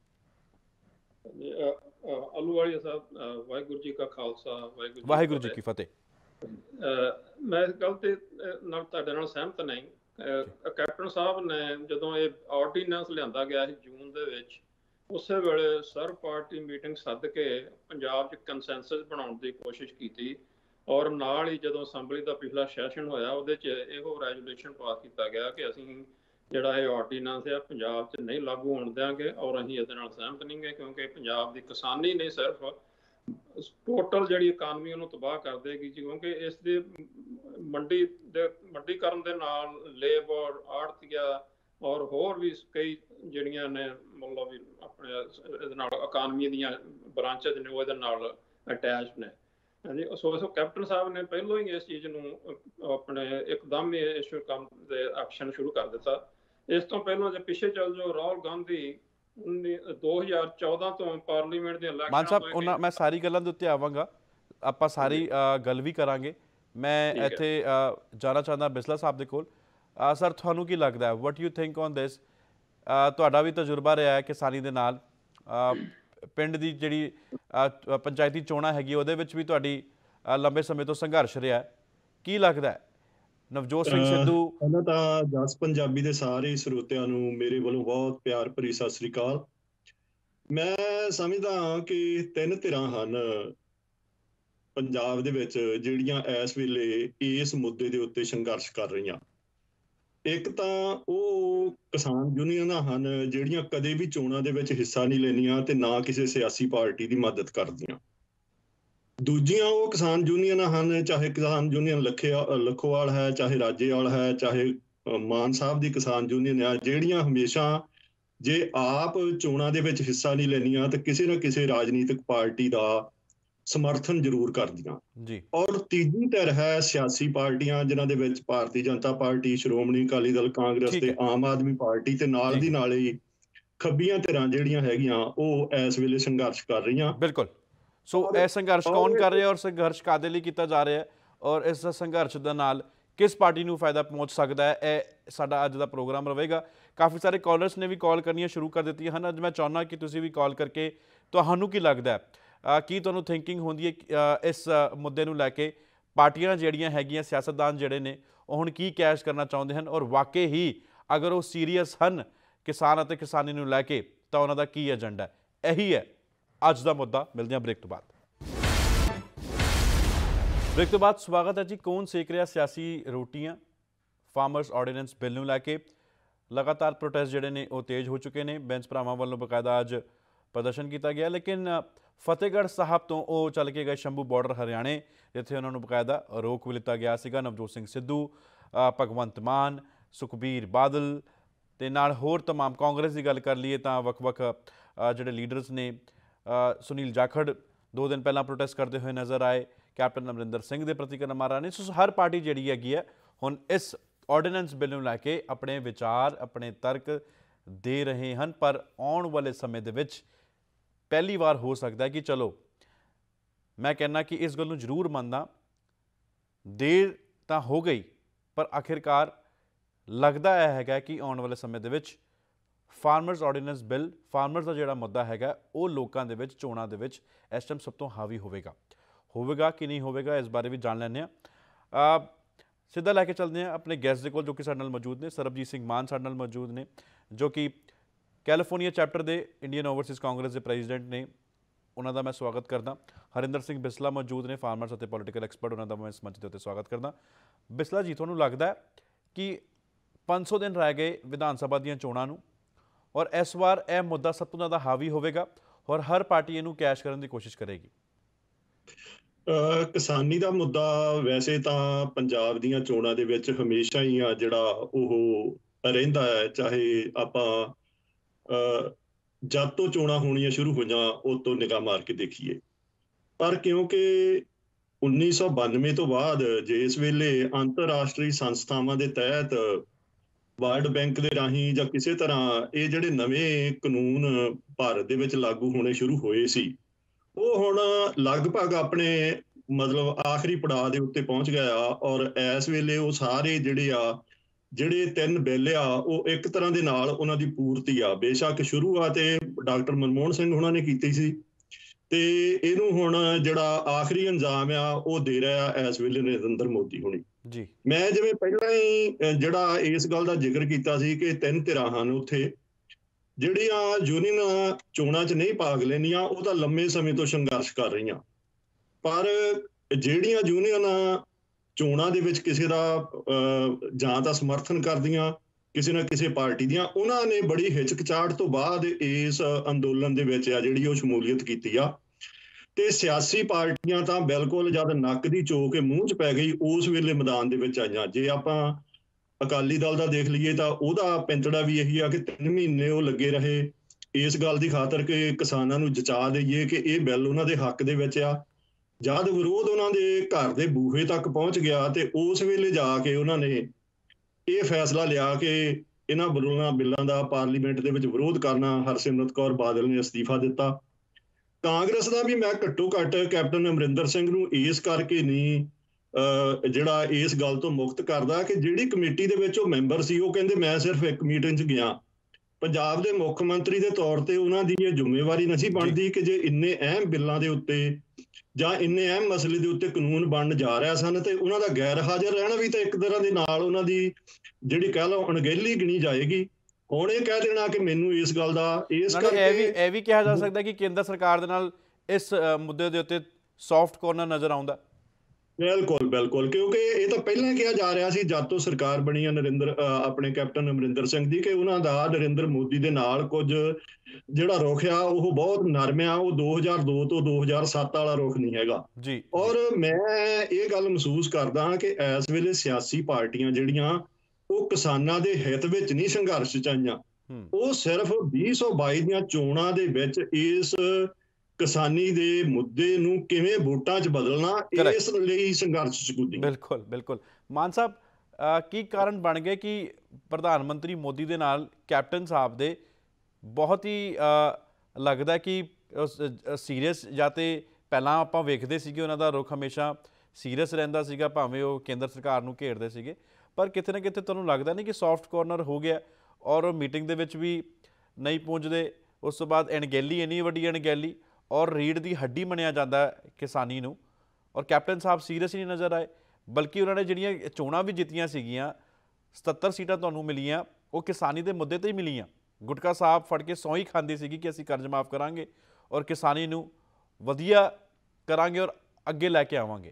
ਆਲੂਵਾਲੀਆ ਸਾਹਿਬ, ਵਾਹਿਗੁਰੂ ਜੀ ਕਾ ਖਾਲਸਾ, ਵਾਹਿਗੁਰੂ ਜੀ ਕੀ ਫਤਿਹ। ਮੈਂ ਇਸ ਗੱਲ ਤੇ ਨਾਲ ਤੁਹਾਡੇ ਨਾਲ ਸਹਿਮਤ ਨਹੀਂ। ਕੈਪਟਨ ਸਾਹਿਬ ਨੇ ਜਦੋਂ ਇਹ ਆਰਡੀਨੈਂਸ ਲਿਆਂਦਾ ਗਿਆ ਸੀ ਜੂਨ ਦੇ ਵਿੱਚ, ਉਸੇ ਵੇਲੇ ਸਰਬ ਪਾਰਟੀ ਮੀਟਿੰਗ ਸੱਦ ਕੇ ਪੰਜਾਬ 'ਚ ਕੰਸੈਂਸਸ ਬਣਾਉਣ ਦੀ ਕੋਸ਼ਿਸ਼ ਕੀਤੀ, ਔਰ ਨਾਲ ਹੀ ਜਦੋਂ ਅਸੈਂਬਲੀ ਦਾ ਪਿਛਲਾ ਸੈਸ਼ਨ ਹੋਇਆ ਉਹਦੇ 'ਚ ਇਹੋ ਰੈਜ਼ੋਲੂਸ਼ਨ ਪਾਸ ਕੀਤਾ ਗਿਆ ਕਿ ਅਸੀਂ ਜਿਹੜਾ ਇਹ ਆਰਡੀਨੈਂਸ ਹੈ ਪੰਜਾਬ 'ਚ ਨਹੀਂ ਲਾਗੂ ਹੋਣ ਦਿਆਂਗੇ, ਔਰ ਅਸੀਂ ਇਹਦੇ ਨਾਲ ਸਹਿਮਤ ਨਹੀਂ ਗਏ, ਕਿਉਂਕਿ ਪੰਜਾਬ ਦੀ ਕਿਸਾਨੀ ਨਹੀਂ ਸਿਰਫ ਟੋਟਲ ਜਿਹੜੀ ਇਕਾਨਮੀ ਉਹਨੂੰ ਤਬਾਹ ਕਰ ਦੇਗੀ, ਕਿਉਂਕਿ ਇਸ ਦੇ ਮੰਡੀ ਦੇ ਮੰਡੀਕਰਨ ਦੇ ਨਾਲ ਲੇਬਰ, ਆੜਤੀਆ ਔਰ ਹੋਰ ਵੀ ਕਈ ਜਿਹੜੀਆਂ ਨੇ ਮਤਲਬ ਵੀ ਆਪਣੇ ਇਹਦੇ ਨਾਲ ਇਕਾਨਮੀ ਦੀਆਂ ਬ੍ਰਾਂਚਾਂ ਨੇ ਉਹ ਇਹਦੇ ਨਾਲ ਅਟੈਚ ਨੇ। ਹਾਂਜੀ, ਸੋ ਸੋ ਕੈਪਟਨ ਸਾਹਿਬ ਨੇ ਪਹਿਲੋਂ ਹੀ ਇਸ ਚੀਜ਼ ਨੂੰ ਆਪਣੇ ਇੱਕਦਮ ਹੀ ਇਸ ਕੰਮ ਦੇ ਐਕਸ਼ਨ ਸ਼ੁਰੂ ਕਰ ਦਿੱਤਾ। ਇਸ ਤੋਂ ਪਹਿਲਾਂ ਜੇ ਪਿੱਛੇ ਚੱਲ ਜਾਓ, ਰਾਹੁਲ ਗਾਂਧੀ ਦੋ ਹਜ਼ਾਰ ਚੌਦਾਂ ਤੋਂ ਪਾਰਲੀਮੈਂਟ ਦੀਆਂ ਮਾਨ ਇਲੈਕਸ਼ਨਾਂ ਸਾਹਿਬ ਉਹਨਾਂ ਮੈਂ ਸਾਰੀ ਗੱਲਾਂ ਦੇ ਉੱਤੇ ਆਵਾਂਗਾ, ਆਪਾਂ ਸਾਰੀ ਗੱਲ ਵੀ ਕਰਾਂਗੇ। ਮੈਂ ਇੱਥੇ ਜਾਣਾ ਚਾਹੁੰਦਾ ਬਿਸਲਾ ਸਾਹਿਬ ਦੇ ਕੋਲ। ਸਰ, ਤੁਹਾਨੂੰ ਕੀ ਲੱਗਦਾ ਹੈ, what you think on this? ਤੁਹਾਡਾ ਵੀ ਤਜਰਬਾ ਰਿਹਾ ਹੈ ਕਿਸਾਨੀ ਦੇ ਨਾਲ, ਪਿੰਡ ਦੀ ਜਿਹੜੀ ਪੰਚਾਇਤੀ ਚੋਣਾਂ ਹੈਗੀ ਉਹਦੇ ਵਿੱਚ ਵੀ ਤੁਹਾਡੀ ਲੰਬੇ ਸਮੇਂ ਤੋਂ ਸੰਘਰਸ਼ ਰਿਹਾ ਹੈ, ਕੀ ਲੱਗਦਾ ਹੈ ਨਵਜੋਤ ਸਿੰਘ ਸਿੱਧੂ? ਪਹਿਲਾਂ ਤਾਂ ਜਸ ਪੰਜਾਬੀ ਦੇ ਸਾਰੇ ਸਰੋਤਿਆਂ ਨੂੰ ਮੇਰੇ ਵੱਲੋਂ ਬਹੁਤ ਪਿਆਰ ਭਰੀ ਸਤਿ ਸ੍ਰੀ ਅਕਾਲ। ਮੈਂ ਸਮਝਦਾ ਹਾਂ ਕਿ ਤਿੰਨ ਧਿਰਾਂ ਹਨ ਪੰਜਾਬ ਦੇ ਵਿੱਚ ਜਿਹੜੀਆਂ ਇਸ ਵੇਲੇ ਇਸ ਮੁੱਦੇ ਦੇ ਉੱਤੇ ਸੰਘਰਸ਼ ਕਰ ਰਹੀਆਂ। ਇੱਕ ਤਾਂ ਉਹ ਕਿਸਾਨ ਯੂਨੀਅਨਾਂ ਹਨ ਜਿਹੜੀਆਂ ਕਦੇ ਵੀ ਚੋਣਾਂ ਦੇ ਵਿੱਚ ਹਿੱਸਾ ਨਹੀਂ ਲੈਂਦੀਆਂ ਤੇ ਨਾ ਕਿਸੇ ਸਿਆਸੀ ਪਾਰਟੀ ਦੀ ਮਦਦ ਕਰਦੀਆਂ। ਦੂਜੀਆਂ ਉਹ ਕਿਸਾਨ ਯੂਨੀਅਨਾਂ ਹਨ, ਚਾਹੇ ਕਿਸਾਨ ਯੂਨੀਅਨ ਲੱਖਿਆ ਲੱਖੋਵਾਲ ਹੈ, ਚਾਹੇ ਰਾਜੇਵਾਲ ਹੈ, ਚਾਹੇ ਮਾਨ ਸਾਹਿਬ ਦੀ ਕਿਸਾਨ ਯੂਨੀਅਨ ਹੈ, ਜਿਹੜੀਆਂ ਹਮੇਸ਼ਾ ਜੇ ਆਪ ਚੋਣਾਂ ਦੇ ਵਿੱਚ ਹਿੱਸਾ ਨਹੀਂ ਲੈਂਦੀਆਂ ਤਾਂ ਕਿਸੇ ਨਾ ਕਿਸੇ ਰਾਜਨੀਤਿਕ ਪਾਰਟੀ ਦਾ ਸਮਰਥਨ ਜ਼ਰੂਰ ਕਰਦੀਆਂ ਜੀ। ਔਰ ਤੀਜੀ ਧਿਰ ਹੈ ਸਿਆਸੀ ਪਾਰਟੀਆਂ, ਜਿਨ੍ਹਾਂ ਦੇ ਵਿੱਚ ਭਾਰਤੀ ਜਨਤਾ ਪਾਰਟੀ, ਸ਼੍ਰੋਮਣੀ ਅਕਾਲੀ ਦਲ, ਕਾਂਗਰਸ ਤੇ ਆਮ ਆਦਮੀ ਪਾਰਟੀ ਤੇ ਨਾਲ ਦੀ ਨਾਲ ਹੀ ਖੱਬੀਆਂ ਧਿਰਾਂ ਜਿਹੜੀਆਂ ਹੈਗੀਆਂ ਉਹ ਇਸ ਵੇਲੇ ਸੰਘਰਸ਼ ਕਰ ਰਹੀਆਂ। ਬਿਲਕੁਲ। ਸੋ ਇਹ ਸੰਘਰਸ਼ ਕੌਣ ਕਰ ਰਿਹਾ ਔਰ ਸੰਘਰਸ਼ ਕਾਹਦੇ ਲਈ ਕੀਤਾ ਜਾ ਰਿਹਾ ਔਰ ਇਸ ਸੰਘਰਸ਼ ਦੇ ਨਾਲ ਕਿਸ ਪਾਰਟੀ ਨੂੰ ਫਾਇਦਾ ਪਹੁੰਚ ਸਕਦਾ ਹੈ, ਇਹ ਸਾਡਾ ਅੱਜ ਦਾ ਪ੍ਰੋਗਰਾਮ ਰਹੇਗਾ। ਕਾਫੀ ਸਾਰੇ ਕਾਲਰਸ ਨੇ ਵੀ ਕਾਲ ਕਰਨੀਆਂ ਸ਼ੁਰੂ ਕਰ ਦਿੱਤੀਆਂ ਹਨ। ਅੱਜ ਮੈਂ ਚਾਹੁੰਦਾ ਕਿ ਤੁਸੀਂ ਵੀ ਕਾਲ ਕਰਕੇ ਤੁਹਾਨੂੰ ਕੀ ਲੱਗਦਾ ਹੈ, ਕੀ ਤੁਹਾਨੂੰ ਥਿੰਕਿੰਗ ਹੁੰਦੀ ਹੈ ਇਸ ਮੁੱਦੇ ਨੂੰ ਲੈ ਕੇ? ਪਾਰਟੀਆਂ ਜਿਹੜੀਆਂ ਹੈਗੀਆਂ, ਸਿਆਸਤਦਾਨ ਜਿਹੜੇ ਨੇ ਉਹ ਹੁਣ ਕੀ ਕੈਸ਼ ਕਰਨਾ ਚਾਹੁੰਦੇ ਹਨ ਔਰ ਵਾਕਈ ਹੀ ਅਗਰ ਉਹ ਸੀਰੀਅਸ ਹਨ ਕਿਸਾਨ ਅਤੇ ਕਿਸਾਨੀ ਨੂੰ ਲੈ ਕੇ ਤਾਂ ਉਹਨਾਂ ਦਾ ਕੀ ਏਜੰਡਾ ਹੈ? ਇਹੀ ਹੈ ਅੱਜ ਦਾ ਮੁੱਦਾ। ਮਿਲਦੇ ਹਾਂ ਬ੍ਰੇਕ ਤੋਂ ਬਾਅਦ। ਬ੍ਰੇਕ ਤੋਂ ਬਾਅਦ ਸਵਾਗਤ ਹੈ ਜੀ। ਕੌਣ ਸੇਕ ਰਿਹਾ ਸਿਆਸੀ ਰੋਟੀਆਂ? ਫਾਰਮਰਸ ਆਰਡੀਨੈਂਸ ਬਿੱਲ ਨੂੰ ਲੈ ਕੇ ਲਗਾਤਾਰ ਪ੍ਰੋਟੈਸਟ ਜਿਹੜੇ ਨੇ ਉਹ ਤੇਜ਼ ਹੋ ਚੁੱਕੇ ਨੇ। ਬੈਂਚ ਭਰਾਵਾਂ ਵੱਲੋਂ ਬਕਾਇਦਾ ਅੱਜ ਪ੍ਰਦਰਸ਼ਨ ਕੀਤਾ ਗਿਆ, ਲੇਕਿਨ ਫਤਿਹਗੜ੍ਹ ਸਾਹਿਬ ਤੋਂ ਉਹ ਚੱਲ ਕੇ ਗਏ ਸ਼ੰਭੂ ਬਾਰਡਰ ਹਰਿਆਣੇ, ਜਿੱਥੇ ਉਹਨਾਂ ਨੂੰ ਬਕਾਇਦਾ ਰੋਕ ਵੀ ਲਿੱਤਾ ਗਿਆ ਸੀਗਾ। ਨਵਜੋਤ ਸਿੰਘ ਸਿੱਧੂ, ਭਗਵੰਤ ਮਾਨ, ਸੁਖਬੀਰ ਬਾਦਲ ਤੇ ਨਾਲ ਹੋਰ ਤਮਾਮ, ਕਾਂਗਰਸ ਦੀ ਗੱਲ ਕਰ ਲਈਏ ਤਾਂ ਵੱਖ-ਵੱਖ ਜਿਹੜੇ ਲੀਡਰਸ ਨੇ, ਸੁਨੀਲ ਜਾਖੜ ਦੋ ਦਿਨ ਪਹਿਲਾਂ ਪ੍ਰੋਟੈਸਟ ਕਰਦੇ ਹੋਏ ਨਜ਼ਰ ਆਏ, ਕੈਪਟਨ ਅਮਰਿੰਦਰ ਸਿੰਘ ਦੇ ਪ੍ਰਤੀਕਰਮ ਨੇ। ਸੋ ਹਰ ਪਾਰਟੀ ਜਿਹੜੀ ਹੈਗੀ ਹੈ ਹੁਣ ਇਸ ਆਰਡੀਨੈਂਸ ਬਿੱਲ ਨੂੰ ਲੈ ਕੇ ਆਪਣੇ ਵਿਚਾਰ, ਆਪਣੇ ਤਰਕ ਦੇ ਰਹੇ ਹਨ। ਪਰ ਆਉਣ ਵਾਲੇ ਸਮੇਂ ਦੇ ਵਿੱਚ ਪਹਿਲੀ ਵਾਰ ਹੋ ਸਕਦਾ ਹੈ ਕਿ ਚਲੋ, ਮੈਂ ਕਹਿੰਦਾ ਕਿ ਇਸ ਗੱਲ ਨੂੰ ਜ਼ਰੂਰ ਮੰਨਦਾ, ਦੇਰ ਤਾਂ ਹੋ ਗਈ ਪਰ ਆਖਿਰਕਾਰ ਲੱਗਦਾ ਇਹ ਹੈਗਾ ਕਿ ਆਉਣ ਵਾਲੇ ਸਮੇਂ ਦੇ ਵਿੱਚ ਫਾਰਮਰਸ ਆਰਡੀਨੈਂਸ ਬਿੱਲ, ਫਾਰਮਰਸ ਦਾ ਜਿਹੜਾ ਮੁੱਦਾ ਹੈਗਾ ਉਹ ਲੋਕਾਂ ਦੇ ਵਿੱਚ, ਚੋਣਾਂ ਦੇ ਵਿੱਚ ਇਸ ਟਾਈਮ ਸਭ ਤੋਂ ਹਾਵੀ ਹੋਵੇਗਾ। ਹੋਵੇਗਾ ਕਿ ਨਹੀਂ ਹੋਵੇਗਾ, ਇਸ ਬਾਰੇ ਵੀ ਜਾਣ ਲੈਂਦੇ ਹਾਂ। ਸਿੱਧਾ ਲੈ ਕੇ ਚੱਲਦੇ ਹਾਂ ਆਪਣੇ ਗੈਸਟ ਦੇ ਕੋਲ, ਜੋ ਕਿ ਸਾਡੇ ਨਾਲ ਮੌਜੂਦ ਨੇ। ਸਰਬਜੀਤ ਸਿੰਘ ਮਾਨ ਸਾਡੇ ਨਾਲ ਮੌਜੂਦ ਨੇ, ਜੋ ਕਿ ਕੈਲੀਫੋਰਨੀਆ ਚੈਪਟਰ ਦੇ ਇੰਡੀਅਨ ਓਵਰਸੀਜ਼ ਕਾਂਗਰਸ ਦੇ ਪ੍ਰੈਜ਼ੀਡੈਂਟ ਨੇ। ਉਹਨਾਂ ਦਾ ਮੈਂ ਸਵਾਗਤ ਕਰਦਾ। ਹਰਿੰਦਰ ਸਿੰਘ ਬਿਸਲਾ ਮੌਜੂਦ ਨੇ, ਫਾਰਮਰਸ ਅਤੇ ਪੋਲੀਟੀਕਲ ਐਕਸਪਰਟ, ਉਹਨਾਂ ਦਾ ਮੈਂ ਇਸ ਮੰਚ ਦੇ ਉੱਤੇ ਸਵਾਗਤ ਕਰਦਾ। ਬਿਸਲਾ ਜੀ, ਤੁਹਾਨੂੰ ਲੱਗਦਾ ਹੈ ਕਿ ਪੰਜ ਸੌ ਦਿਨ ਰਹਿ ਗਏ ਵਿਧਾਨ ਸਭਾ ਦੀਆਂ ਚੋਣਾਂ ਨੂੰ ਔਰ ਇਸ ਵਾਰ ਇਹ ਮੁੱਦਾ ਸਭ ਤੋਂ ਜ਼ਿਆਦਾ ਹਾਵੀ ਹੋਵੇਗਾ ਔਰ ਹਰ ਪਾਰਟੀ ਇਹਨੂੰ ਕੈਸ਼ ਕਰਨ ਦੀ ਕੋਸ਼ਿਸ਼ ਕਰੇਗੀ? ਕਿਸਾਨੀ ਦਾ ਮੁੱਦਾ ਵੈਸੇ ਤਾਂ ਪੰਜਾਬ ਦੀਆਂ ਚੋਣਾਂ ਦੇ ਵਿੱਚ ਹਮੇਸ਼ਾ ਹੀ ਆ ਜਿਹੜਾ ਉਹ ਰਹਿੰਦਾ ਹੈ, ਚਾਹੇ ਆਪਾਂ ਜਦ ਤੋਂ ਚੋਣਾਂ ਹੋਣੀਆਂ ਸ਼ੁਰੂ ਹੋਈਆਂ ਉਹ ਤੋਂ ਨਿਗਾਹ ਮਾਰ ਕੇ ਦੇਖੀਏ। ਪਰ ਕਿਉਂਕਿ ਉੱਨੀ ਸੌ ਬਾਨਵੇਂ ਤੋਂ ਬਾਅਦ ਜਿਸ ਵੇਲੇ ਅੰਤਰਰਾਸ਼ਟਰੀ ਸੰਸਥਾਵਾਂ ਦੇ ਤਹਿਤ ਵਰਲਡ ਬੈਂਕ ਦੇ ਰਾਹੀਂ ਜਾਂ ਕਿਸੇ ਤਰ੍ਹਾਂ ਇਹ ਜਿਹੜੇ ਨਵੇਂ ਕਾਨੂੰਨ ਭਾਰਤ ਦੇ ਵਿੱਚ ਲਾਗੂ ਹੋਣੇ ਸ਼ੁਰੂ ਹੋਏ ਸੀ, ਉਹ ਹੁਣ ਲਗਭਗ ਆਪਣੇ ਮਤਲਬ ਆਖਰੀ ਪੜਾਅ ਦੇ ਉੱਤੇ ਪਹੁੰਚ ਗਿਆ। ਔਰ ਇਸ ਵੇਲੇ ਉਹ ਸਾਰੇ ਜਿਹੜੇ ਆ ਜਿਹੜੇ ਤਿੰਨ ਬਿੱਲ ਆ ਉਹ ਇੱਕ ਤਰ੍ਹਾਂ ਦੇ ਨਾਲ ਉਹਨਾਂ ਦੀ ਪੂਰਤੀ ਆ। ਬੇਸ਼ੱਕ ਸ਼ੁਰੂਆਤ ਇਹ ਡਾਕਟਰ ਮਨਮੋਹਨ ਸਿੰਘ ਉਹਨਾਂ ਨੇ ਕੀਤੀ ਸੀ ਤੇ ਇਹਨੂੰ ਹੁਣ ਜਿਹੜਾ ਆਖਰੀ ਅੰਜਾਮ ਆ ਉਹ ਦੇ ਰਿਹਾ ਇਸ ਵੇਲੇ ਨਰਿੰਦਰ ਮੋਦੀ ਹੋਣੀ ਜੀ। ਮੈਂ ਜਿਵੇਂ ਪਹਿਲਾਂ ਹੀ ਜਿਹੜਾ ਇਸ ਗੱਲ ਦਾ ਜ਼ਿਕਰ ਕੀਤਾ ਸੀ ਕਿ ਤਿੰਨ ਧਿਰਾਂ ਹਨ ਉੱਥੇ, ਜਿਹੜੀਆਂ ਯੂਨੀਅਨਾਂ ਚੋਣਾਂ 'ਚ ਨਹੀਂ ਭਾਗ ਲੈਂਦੀਆਂ ਉਹ ਤਾਂ ਲੰਮੇ ਸਮੇਂ ਤੋਂ ਸੰਘਰਸ਼ ਕਰ ਰਹੀਆਂ, ਪਰ ਜਿਹੜੀਆਂ ਯੂਨੀਅਨਾਂ ਚੋਣਾਂ ਦੇ ਵਿੱਚ ਕਿਸੇ ਦਾ ਜਾਂ ਤਾਂ ਸਮਰਥਨ ਕਰਦੀਆਂ ਕਿਸੇ ਨਾ ਕਿਸੇ ਪਾਰਟੀ ਦੀਆਂ, ਉਹਨਾਂ ਨੇ ਬੜੀ ਹਿਚਕਚਾਹਟ ਤੋਂ ਬਾਅਦ ਇਸ ਅੰਦੋਲਨ ਦੇ ਵਿੱਚ ਆ ਜਿਹੜੀ ਉਹ ਸ਼ਮੂਲੀਅਤ ਕੀਤੀ ਆ। ਤੇ ਸਿਆਸੀ ਪਾਰਟੀਆਂ ਤਾਂ ਬਿਲਕੁਲ ਜਦ ਨੱਕ ਦੀ ਚੋ ਕੇ ਮੂੰਹ 'ਚ ਪੈ ਗਈ ਉਸ ਵੇਲੇ ਮੈਦਾਨ ਦੇ ਵਿੱਚ ਆਈਆਂ। ਜੇ ਆਪਾਂ ਅਕਾਲੀ ਦਲ ਦਾ ਦੇਖ ਲਈਏ ਤਾਂ ਉਹਦਾ ਪੈਂਤੜਾ ਵੀ ਇਹੀ ਆ ਕਿ ਤਿੰਨ ਮਹੀਨੇ ਉਹ ਲੱਗੇ ਰਹੇ ਇਸ ਗੱਲ ਦੀ ਖਾਤਰ ਕਿ ਕਿਸਾਨਾਂ ਨੂੰ ਜਚਾ ਦੇਈਏ ਕਿ ਇਹ ਬਿੱਲ ਉਹਨਾਂ ਦੇ ਹੱਕ ਦੇ ਵਿੱਚ ਆ। ਜਦ ਵਿਰੋਧ ਉਹਨਾਂ ਦੇ ਘਰ ਦੇ ਬੂਹੇ ਤੱਕ ਪਹੁੰਚ ਗਿਆ ਤੇ ਉਸ ਵੇਲੇ ਜਾ ਕੇ ਉਹਨਾਂ ਨੇ ਇਹ ਫੈਸਲਾ ਲਿਆ ਕਿ ਇਹਨਾਂ ਬਿੱਲਾਂ ਬਿੱਲਾਂ ਦਾ ਪਾਰਲੀਮੈਂਟ ਦੇ ਵਿੱਚ ਵਿਰੋਧ ਕਰਨਾ। ਹਰਸਿਮਰਤ ਕੌਰ ਬਾਦਲ ਨੇ ਅਸਤੀਫਾ ਦਿੱਤਾ। ਕਾਂਗਰਸ ਦਾ ਵੀ ਮੈਂ ਘੱਟੋ ਘੱਟ ਕੈਪਟਨ ਅਮਰਿੰਦਰ ਸਿੰਘ ਨੂੰ ਇਸ ਕਰਕੇ ਨਹੀਂ ਜਿਹੜਾ ਇਸ ਗੱਲ ਤੋਂ ਮੁਕਤ ਕਰਦਾ ਕਿ ਜਿਹੜੀ ਕਮੇਟੀ ਦੇ ਵਿੱਚ ਉਹ ਮੈਂਬਰ ਸੀ ਉਹ ਕਹਿੰਦੇ ਮੈਂ ਸਿਰਫ ਇੱਕ ਮੀਟਿੰਗ 'ਚ ਗਿਆ। ਪੰਜਾਬ ਦੇ ਮੁੱਖ ਮੰਤਰੀ ਦੇ ਤੌਰ ਤੇ ਉਹਨਾਂ ਦੀ ਇਹ ਜ਼ਿੰਮੇਵਾਰੀ ਨਹੀਂ ਬਣਦੀ ਕਿ ਜੇ ਇੰਨੇ ਅਹਿਮ ਬਿੱਲਾਂ ਦੇ ਉੱਤੇ ਜਾਂ ਇੰਨੇ ਅਹਿਮ ਮਸਲੇ ਦੇ ਉੱਤੇ ਕਾਨੂੰਨ ਬਣਨ ਜਾ ਰਿਹਾ ਸਨ ਤੇ ਉਹਨਾਂ ਦਾ ਗੈਰ ਹਾਜ਼ਰ ਰਹਿਣਾ ਵੀ ਤਾਂ ਇੱਕ ਤਰ੍ਹਾਂ ਦੇ ਨਾਲ ਉਹਨਾਂ ਦੀ ਜਿਹੜੀ ਕਹਿ ਲਓ ਅਣਗਹਿਲੀ ਗਿਣੀ ਜਾਏਗੀ। ਹੁਣ ਇਹ ਕਹਿ ਦੇਣਾ ਕਿ ਮੈਨੂੰ ਇਸ ਗੱਲ ਦਾ ਇਸ ਕਰਕੇ ਇਹ ਵੀ ਇਹ ਵੀ ਕਿਹਾ ਜਾ ਸਕਦਾ ਕਿ ਕੇਂਦਰ ਸਰਕਾਰ ਦੇ ਨਾਲ ਇਸ ਮੁੱਦੇ ਦੇ ਉੱਤੇ ਸੌਫਟ ਕਾਰਨਰ ਨਜ਼ਰ ਆਉਂਦਾ। ਬਿਲਕੁਲ ਬਿਲਕੁਲ ਕਿਉਂਕਿ ਇਹ ਤਾਂ ਪਹਿਲਾਂ ਕਿਹਾ ਜਾ ਰਿਹਾ ਸੀ ਜਦ ਤੋਂ ਸਰਕਾਰ ਬਣੀ ਆ ਨਰਿੰਦਰ ਆਪਣੇ ਕੈਪਟਨ ਅਮਰਿੰਦਰ ਸਿੰਘ ਦੀ ਕਿ ਉਹਨਾਂ ਦਾ ਨਰਿੰਦਰ ਮੋਦੀ ਦੇ ਨਾਲ ਕੁਝ ਜਿਹੜਾ ਰੁਖ ਆ ਉਹ ਬਹੁਤ ਨਰਮ ਆ। ਉਹ ਦੋ ਹਜ਼ਾਰ ਦੋ ਤੋਂ ਦੋ ਹਜ਼ਾਰ ਸੱਤ ਵਾਲਾ ਰੁਖ ਨਹੀਂ ਹੈਗਾ ਜੀ। ਔਰ ਮੈਂ ਇਹ ਗੱਲ ਮਹਿਸੂਸ ਕਰਦਾ ਹਾਂ ਕਿ ਇਸ ਵੇਲੇ ਸਿਆਸੀ ਪਾਰਟੀਆਂ ਜਿਹੜੀਆਂ ਉਹ ਕਿਸਾਨਾਂ ਦੇ ਹਿੱਤ ਵਿੱਚ ਨਹੀਂ ਸੰਘਰਸ਼ ਚ ਆਈਆਂ। ਉਹ ਸਿਰਫ ਵੀਹ ਸੌ ਬਾਈ ਦੀਆਂ ਚੋਣਾਂ ਦੇ ਵਿੱਚ ਇਸ ਕਿਸਾਨੀ ਦੇ ਮੁੱਦੇ ਨੂੰ ਕਿਵੇਂ ਵੋਟਾਂ 'ਚ ਬਦਲਣਾ ਇਸ ਲਈ ਸੰਘਰਸ਼ 'ਚ ਕੁੱਦੀ। ਬਿਲਕੁਲ ਬਿਲਕੁਲ। ਮਾਨ ਸਾਹਿਬ ਕੀ ਕਾਰਨ ਬਣ ਗਏ ਕਿ ਪ੍ਰਧਾਨ ਮੰਤਰੀ ਮੋਦੀ ਦੇ ਨਾਲ ਕੈਪਟਨ ਸਾਹਿਬ ਦੇ ਬਹੁਤ ਹੀ ਲੱਗਦਾ ਕਿ ਸੀਰੀਅਸ ਜਾਂ ਤੇ ਪਹਿਲਾਂ ਆਪਾਂ ਵੇਖਦੇ ਸੀਗੇ ਉਹਨਾਂ ਦਾ ਰੁਖ ਹਮੇਸ਼ਾ ਸੀਰੀਅਸ ਰਹਿੰਦਾ ਸੀਗਾ ਭਾਵੇਂ ਉਹ ਕੇਂਦਰ ਸਰਕਾਰ ਨੂੰ ਘੇਰਦੇ ਸੀਗੇ, ਪਰ ਕਿਤੇ ਨਾ ਕਿਤੇ ਤੁਹਾਨੂੰ ਲੱਗਦਾ ਨਹੀਂ ਕਿ ਸੌਫਟ ਕਾਰਨਰ ਹੋ ਗਿਆ ਔਰ ਮੀਟਿੰਗ ਦੇ ਵਿੱਚ ਵੀ ਨਹੀਂ ਪਹੁੰਚਦੇ। ਉਸ ਤੋਂ ਬਾਅਦ ਅਣਗਹਿਲੀ ਇੰਨੀ ਵੱਡੀ ਅਣਗਹਿਲੀ ਔਰ ਰੀੜ ਦੀ ਹੱਡੀ ਮੰਨਿਆ ਜਾਂਦਾ ਕਿਸਾਨੀ ਨੂੰ ਔਰ ਕੈਪਟਨ ਸਾਹਿਬ ਸੀਰੀਅਸ ਹੀ ਨਹੀਂ ਨਜ਼ਰ ਆਏ, ਬਲਕਿ ਉਹਨਾਂ ਨੇ ਜਿਹੜੀਆਂ ਚੋਣਾਂ ਵੀ ਜਿੱਤੀਆਂ ਸੀਗੀਆਂ ਸਤੱਤਰ ਸੀਟਾਂ ਤੁਹਾਨੂੰ ਮਿਲੀਆਂ ਉਹ ਕਿਸਾਨੀ ਦੇ ਮੁੱਦੇ 'ਤੇ ਹੀ ਮਿਲੀਆਂ। ਗੁਟਕਾ ਸਾਹਿਬ ਫੜ ਕੇ ਸਹੁੰ ਹੀ ਖਾਂਦੀ ਸੀਗੀ ਕਿ ਅਸੀਂ ਕਰਜ਼ ਮਾਫ ਕਰਾਂਗੇ ਔਰ ਕਿਸਾਨੀ ਨੂੰ ਵਧੀਆ ਕਰਾਂਗੇ ਔਰ ਅੱਗੇ ਲੈ ਕੇ ਆਵਾਂਗੇ।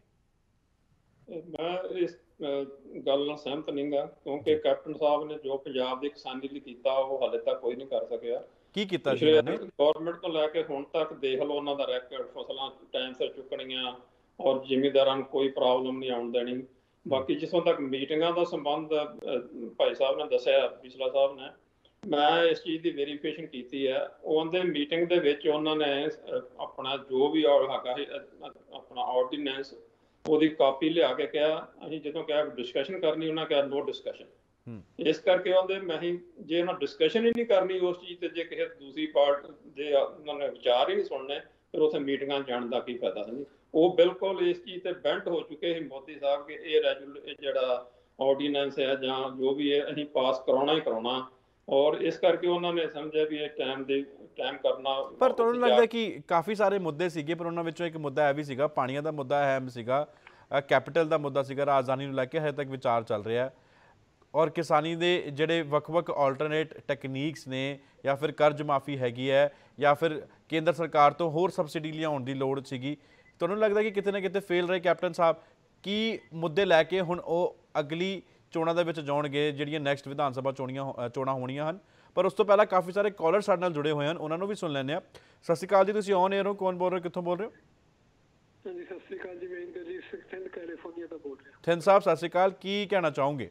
ਮੈਂ ਇਸ ਗੱਲ ਨਾਲ ਸਹਿਮਤ ਨਹੀਂ ਗਾ ਕਿਉਂਕਿ ਕੈਪਟਨ ਸਾਹਿਬ ਨੇ ਜੋ ਪੰਜਾਬ ਦੀ ਕਿਸਾਨੀ ਲਈ ਕੀਤਾ ਉਹ ਹਾਲੇ ਤੱਕ ਕੋਈ ਨਹੀਂ ਕਰ ਸਕਿਆ। ਕੀ ਕੀਤਾ ਸੀ ਉਹਨਾਂ ਨੇ? ਗਵਰਨਮੈਂਟ ਤੋਂ ਲੈ ਕੇ ਹੁਣ ਤੱਕ ਦੇਖ ਲਓ ਉਹਨਾਂ ਦਾ ਰੈਕੋਰਡ, ਫਸਲਾਂ ਟਾਈਮ ਸਿਰ ਚੁੱਕਣੀਆਂ ਔਰ ਜ਼ਿਮੀਂਦਾਰਾਂ ਨੂੰ ਕੋਈ ਪ੍ਰੋਬਲਮ ਨਹੀਂ ਆਉਣ ਦੇਣੀ। ਬਾਕੀ ਜਿਸੋਂ ਤੱਕ ਮੀਟਿੰਗਾਂ ਦਾ ਸੰਬੰਧ ਭਾਈ ਸਾਹਿਬ ਨੇ ਦੱਸਿਆ, ਬਿਸਲਾ ਸਾਹਿਬ ਨੇ, ਮੈਂ ਇਸ ਚੀਜ਼ ਦੀ ਵੈਰੀਫਿਕੇਸ਼ਨ ਕੀਤੀ ਹੈ। ਉਹਦੇ ਮੀਟਿੰਗ ਦੇ ਵਿੱਚ ਉਹਨਾਂ ਨੇ ਆਪਣਾ ਜੋ ਵੀ ਹੈਗਾ ਆਪਣਾ ਆਰਡੀਨੈਂਸ ਉਹਦੀ ਕਾਪੀ ਲਿਆ ਕੇ ਕਿਹਾ ਅਸੀਂ ਜਦੋਂ ਕਿਹਾ ਡਿਸਕਸ਼ਨ ਕਰਨੀ ਉਹਨਾਂ ਕਿਹਾ ਨੋ ਡਿਸਕਸ਼ਨ। ਇਸ ਕਰਕੇ ਉਹਦੇ ਮੈਂ ਹੀ ਜੇ ਉਹਨਾਂ ਡਿਸਕਸ਼ਨ ਹੀ ਨਹੀਂ ਕਰਨੀ ਉਸ ਚੀਜ਼ ਤੇ, ਜੇ ਕਿਸੇ ਦੂਸਰੀ ਪਾਰਟ ਦੇ ਉਹਨਾਂ ਨੇ ਵਿਚਾਰ ਹੀ ਨਹੀਂ ਸੁਣਨੇ ਫਿਰ ਉੱਥੇ ਮੀਟਿੰਗਾਂ ਜਾਣ ਦਾ ਕੀ ਫਾਇਦਾ ਸੀ। ਉਹ ਬਿਲਕੁਲ ਇਸ ਚੀਜ਼ ਤੇ ਬੈਂਟ ਹੋ ਚੁੱਕੇ ਸੀ ਮੋਦੀ ਸਾਹਿਬ ਕਿ ਇਹ ਰੈਜੂਲੇ ਜਿਹੜਾ ਆਰਡੀਨੈਂਸ ਹੈ ਜਾਂ ਜੋ ਵੀ ਹੈ ਅਸੀਂ ਪਾਸ ਕਰਾਉਣਾ ਹੀ ਕਰਾਉਣਾ ਔਰ ਇਸ ਕਰਕੇ ਉਹਨਾਂ ਨੇ ਸਮਝਿਆ ਵੀ ਇਹ ਟਾਈਮ ਦੇ ਟਾਈਮ ਕਰਨਾ। ਪਰ ਤੁਹਾਨੂੰ ਲੱਗਦਾ ਕਿ ਕਾਫੀ ਸਾਰੇ ਮੁੱਦੇ ਸੀਗੇ ਪਰ ਉਹਨਾਂ ਵਿੱਚੋਂ ਇੱਕ ਮੁੱਦਾ ਇਹ ਵੀ ਸੀਗਾ ਪਾਣੀਆਂ ਦਾ ਮੁੱਦਾ ਅਹਿਮ ਸੀਗਾ, ਕੈਪੀਟਲ ਦਾ ਮੁੱਦਾ ਸੀਗਾ, ਰਾਜਧਾਨੀ ਨੂੰ ਲੈ ਕੇ ਹਜੇ ਤੱਕ ਵਿਚਾਰ ਚੱਲ ਰਿਹਾ ਔਰ ਕਿਸਾਨੀ ਦੇ ਜਿਹੜੇ ਵੱਖ-ਵੱਖ ਆਲਟਰਨੇਟ ਟੈਕਨੀਕਸ ਨੇ ਜਾਂ ਫਿਰ ਕਰਜ਼ ਮਾਫੀ ਹੈਗੀ ਹੈ ਜਾਂ ਫਿਰ ਕੇਂਦਰ ਸਰਕਾਰ ਤੋਂ ਹੋਰ ਸਬਸਿਡੀ ਲਿਆਉਣ ਦੀ ਲੋੜ ਸੀਗੀ। ਤੁਹਾਨੂੰ ਲੱਗਦਾ ਕਿ ਕਿਤੇ ਨਾ ਕਿਤੇ ਫੇਲ ਰਹੇ ਕੈਪਟਨ ਸਾਹਿਬ? ਕੀ ਮੁੱਦੇ ਲੈ ਕੇ ਹੁਣ ਉਹ ਅਗਲੀ ਚੋਣਾਂ ਦੇ ਵਿੱਚ ਜਾਣਗੇ ਜਿਹੜੀਆਂ ਨੈਕਸਟ ਵਿਧਾਨ ਸਭਾ ਚੋਣੀਆਂ ਚੋਣਾਂ ਹੋਣੀਆਂ ਹਨ? ਪਰ ਉਸ ਤੋਂ ਪਹਿਲਾਂ ਕਾਫੀ ਸਾਰੇ ਕਾਲਰ ਸਾਡੇ ਨਾਲ ਜੁੜੇ ਹੋਏ ਹਨ, ਉਹਨਾਂ ਨੂੰ ਵੀ ਸੁਣ ਲੈਂਦੇ ਹਾਂ। ਸਤਿ ਸ਼੍ਰੀ ਅਕਾਲ ਜੀ, ਤੁਸੀਂ ਔਨ ਏਅਰ ਹੋ, ਕੌਣ ਬੋਲ ਰਹੇ ਹੋ, ਕਿੱਥੋਂ ਬੋਲ ਰਹੇ ਹੋ? ਹਾਂਜੀ ਸਤਿ ਸ਼੍ਰੀ ਅਕਾਲ ਜੀ, ਮੈਂ ਇੰਦਰਜੀਤ ਸਿੰਘ ਥਿੰਦ ਕੈਲੀਫੋਰਨੀਆ ਤੋਂ ਬੋਲ ਰਿਹਾ। ਥਿੰਦ ਸਾਹਿਬ ਸਤਿ ਸ਼੍ਰੀ ਅਕਾਲ, ਕੀ ਕਹਿਣਾ ਚਾਹੋਗੇ?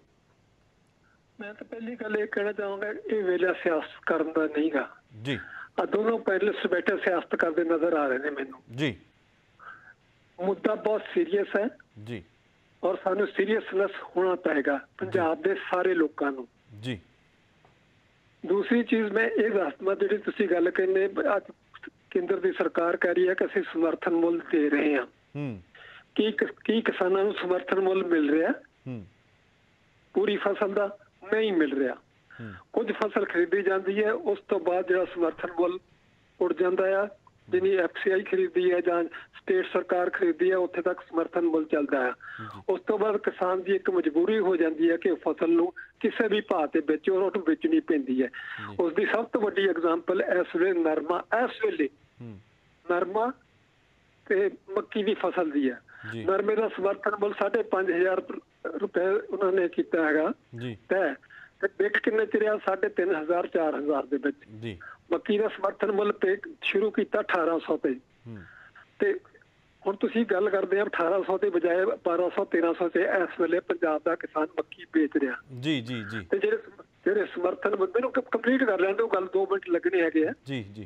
ਮੈਂ ਤਾਂ ਪਹਿਲੀ ਗੱਲ ਇਹ ਕਹਿਣਾ ਚਾਹਾਂਗਾ ਇਹ ਵੇਲਾ ਸਿਆਸਤ ਕਰਨ ਦਾ ਨਹੀਂਗਾ ਜੀ। ਆ ਦੋਨੋਂ ਪੈਨਲਿਸਟ ਬੈਠੇ ਸਿਆਸਤ ਕਰਦੇ ਨਜ਼ਰ ਆ ਰਹੇ ਨੇ ਮੈਨੂੰ ਜੀ। ਮੁੱਦਾ ਬਹੁਤ ਸੀਰੀਅਸ ਹੈ ਜੀ ਔਰ ਸਾਨੂੰ ਸੀਰੀਅਸਨੈਸ ਹੋਣਾ ਪਏਗਾ ਪੰਜਾਬ ਦੇ ਸਾਰੇ ਲੋਕਾਂ ਨੂੰ ਜੀ। ਦੂਸਰੀ ਚੀਜ਼ ਮੈਂ ਇਹ ਦੱਸਦਾ ਜਿਹੜੀ ਤੁਸੀਂ ਗੱਲ ਕਹਿੰਦੇ ਅੱਜ ਕੇਂਦਰ ਦੀ ਸਰਕਾਰ ਕਹਿ ਰਹੀ ਹੈ ਕਿ ਅਸੀਂ ਸਮਰਥਨ ਮੁੱਲ ਦੇ ਰਹੇ ਹਾਂ। ਕੀ ਕੀ ਕਿਸਾਨਾਂ ਨੂੰ ਸਮਰਥਨ ਮੁੱਲ ਮਿਲ ਰਿਹਾ? ਪੂਰੀ ਫਸਲ ਦਾ ਨਹੀਂ ਮਿਲ ਰਿਹਾ। ਕੁਝ ਫਸਲ ਖਰੀਦੀ ਜਾਂਦੀ ਹੈ ਉਸ ਤੋਂ ਬਾਅਦ ਜਿਹੜਾ ਸਮਰਥਨ ਮੁੱਲ ਉੱਡ ਜਾਂਦਾ ਆ। ਜਿੰਨੀ ਐਫ ਸੀ ਆਈ ਖਰੀਦੀ ਹੈ ਜਾਂ ਸਟੇਟ ਸਰਕਾਰ ਖਰੀਦੀ ਹੈ ਉੱਥੇ ਤੱਕ ਸਮਰਥਨ ਮੁੱਲ ਚੱਲਦਾ ਹੈ। ਉਸ ਤੋਂ ਬਾਅਦ ਕਿਸਾਨ ਦੀ ਇੱਕ ਮਜਬੂਰੀ ਹੋ ਜਾਂਦੀ ਹੈ ਕਿ ਫਸਲ ਨੂੰ ਕਿਸੇ ਵੀ ਭਾਅ ਤੇ ਵੇਚੋ ਔਰ ਉਹਨੂੰ ਵੇਚਣੀ ਪੈਂਦੀ ਹੈ। ਉਸ ਦੀ ਸਭ ਤੋਂ ਵੱਡੀ ਐਗਜ਼ਾਮਪਲ ਇਸ ਵੇਲੇ ਨਰਮਾ ਇਸ ਵੇਲੇ ਨਰਮਾ ਤੇ ਮੱਕੀ ਦੀ ਫਸਲ ਦੀ ਹੈ। ਨਰਮੇ ਦਾ ਸਮਰਥਨ ਮੁੱਲ ਸਾਢੇ ਪੰਜ ਹਜ਼ਾਰ ਰੁਪਏ ਉਹਨਾਂ ਨੇ ਕੀਤਾ ਹੈਗਾ ਤੈਅ ਤੇ ਵਿਕ ਕਿੰਨੇ ਚ ਰਿਹਾ? ਸਾਢੇ ਤਿੰਨ ਹਜ਼ਾਰ ਚਾਰ ਹਜ਼ਾਰ ਦੇ ਵਿੱਚ। ਮੱਕੀ ਦਾ ਸਮਰਥਨ ਮੁੱਲ ਪੇ ਸ਼ੁਰੂ ਕੀਤਾ ਅਠਾਰਾਂ ਸੌ ਤੇ ਤੇ ਹੁਣ ਤੁਸੀਂ ਗੱਲ ਕਰਦੇ ਆ ਅਠਾਰਾਂ ਸੌ ਦੇ ਬਜਾਏ ਬਾਰਾਂ ਸੌ ਤੇਰਾਂ ਸੌ ਤੇ ਇਸ ਵੇਲੇ ਪੰਜਾਬ ਦਾ ਕਿਸਾਨ ਮੱਕੀ ਵੇਚ ਰਿਹਾ। ਜੀ ਜੀ ਜੀ ਤੇ ਜਿਹੜੇ ਜਿਹੜੇ ਸਮਰਥਨ ਬੰਦੇ ਨੂੰ ਕੰਪਲੀਟ ਕਰ ਲੈਂਦੇ ਉਹ ਗੱਲ ਦੋ ਮਿੰਟ ਲੱਗਣੇ ਹੈਗੇ ਆ। ਜੀ ਜੀ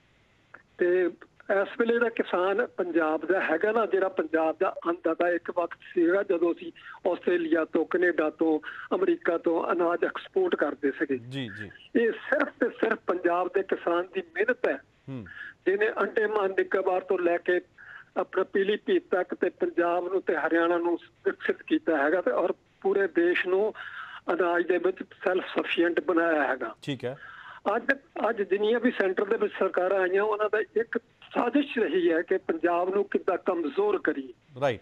ਤੇ ਇਸ ਵੇਲੇ ਜਿਹੜਾ ਕਿਸਾਨ ਪੰਜਾਬ ਦਾ ਹੈਗਾ ਨਾ, ਜਿਹੜਾ ਪੰਜਾਬ ਦਾ ਅੰਨਦਾਤਾ ਇੱਕ ਵਕਤ ਸੀਗਾ ਜਦੋਂ ਅਸੀਂ ਆਸਟ੍ਰੇਲੀਆ ਤੋਂ, ਕੈਨੇਡਾ ਤੋਂ, ਅਮਰੀਕਾ ਤੋਂ ਅਨਾਜ ਐਕਸਪੋਰਟ ਕਰਦੇ ਸੀਗੇ। ਜੀ ਜੀ ਇਹ ਸਿਰਫ ਤੇ ਸਿਰਫ ਪੰਜਾਬ ਦੇ ਕਿਸਾਨ ਦੀ ਮਿਹਨਤ ਹੈ, ਜਿਹਨੇ ਅੰਡੇਮਾਨ ਨਿਕੋਬਾਰ ਤੋਂ ਲੈ ਕੇ ਆਪਣਾ ਪੀਲੀਭੀਤ ਤੱਕ ਤੇ ਪੰਜਾਬ ਨੂੰ ਤੇ ਹਰਿਆਣਾ ਨੂੰ ਵਿਕਸਿਤ ਕੀਤਾ ਹੈਗਾ ਤੇ ਔਰ ਪੂਰੇ ਦੇਸ਼ ਨੂੰ ਅਨਾਜ ਦੇ ਵਿੱਚ ਸੈਲਫ ਸਫੀਸ਼ੀਐਂਟ ਬਣਾਇਆ ਹੈਗਾ। ਠੀਕ ਹੈ। ਅੱਜ ਅੱਜ ਜਿੰਨੀਆਂ ਵੀ ਸੈਂਟਰ ਦੇ ਵਿੱਚ ਸਰਕਾਰਾਂ ਆਈਆਂ ਉਹਨਾਂ ਦਾ ਇੱਕ ਸਾਜ਼ਿਸ਼ ਰਹੀ ਹੈ ਕਿ ਪੰਜਾਬ ਨੂੰ ਕਿੱਦਾਂ ਕਮਜ਼ੋਰ ਕਰੀਏ। ਰਾਈਟ,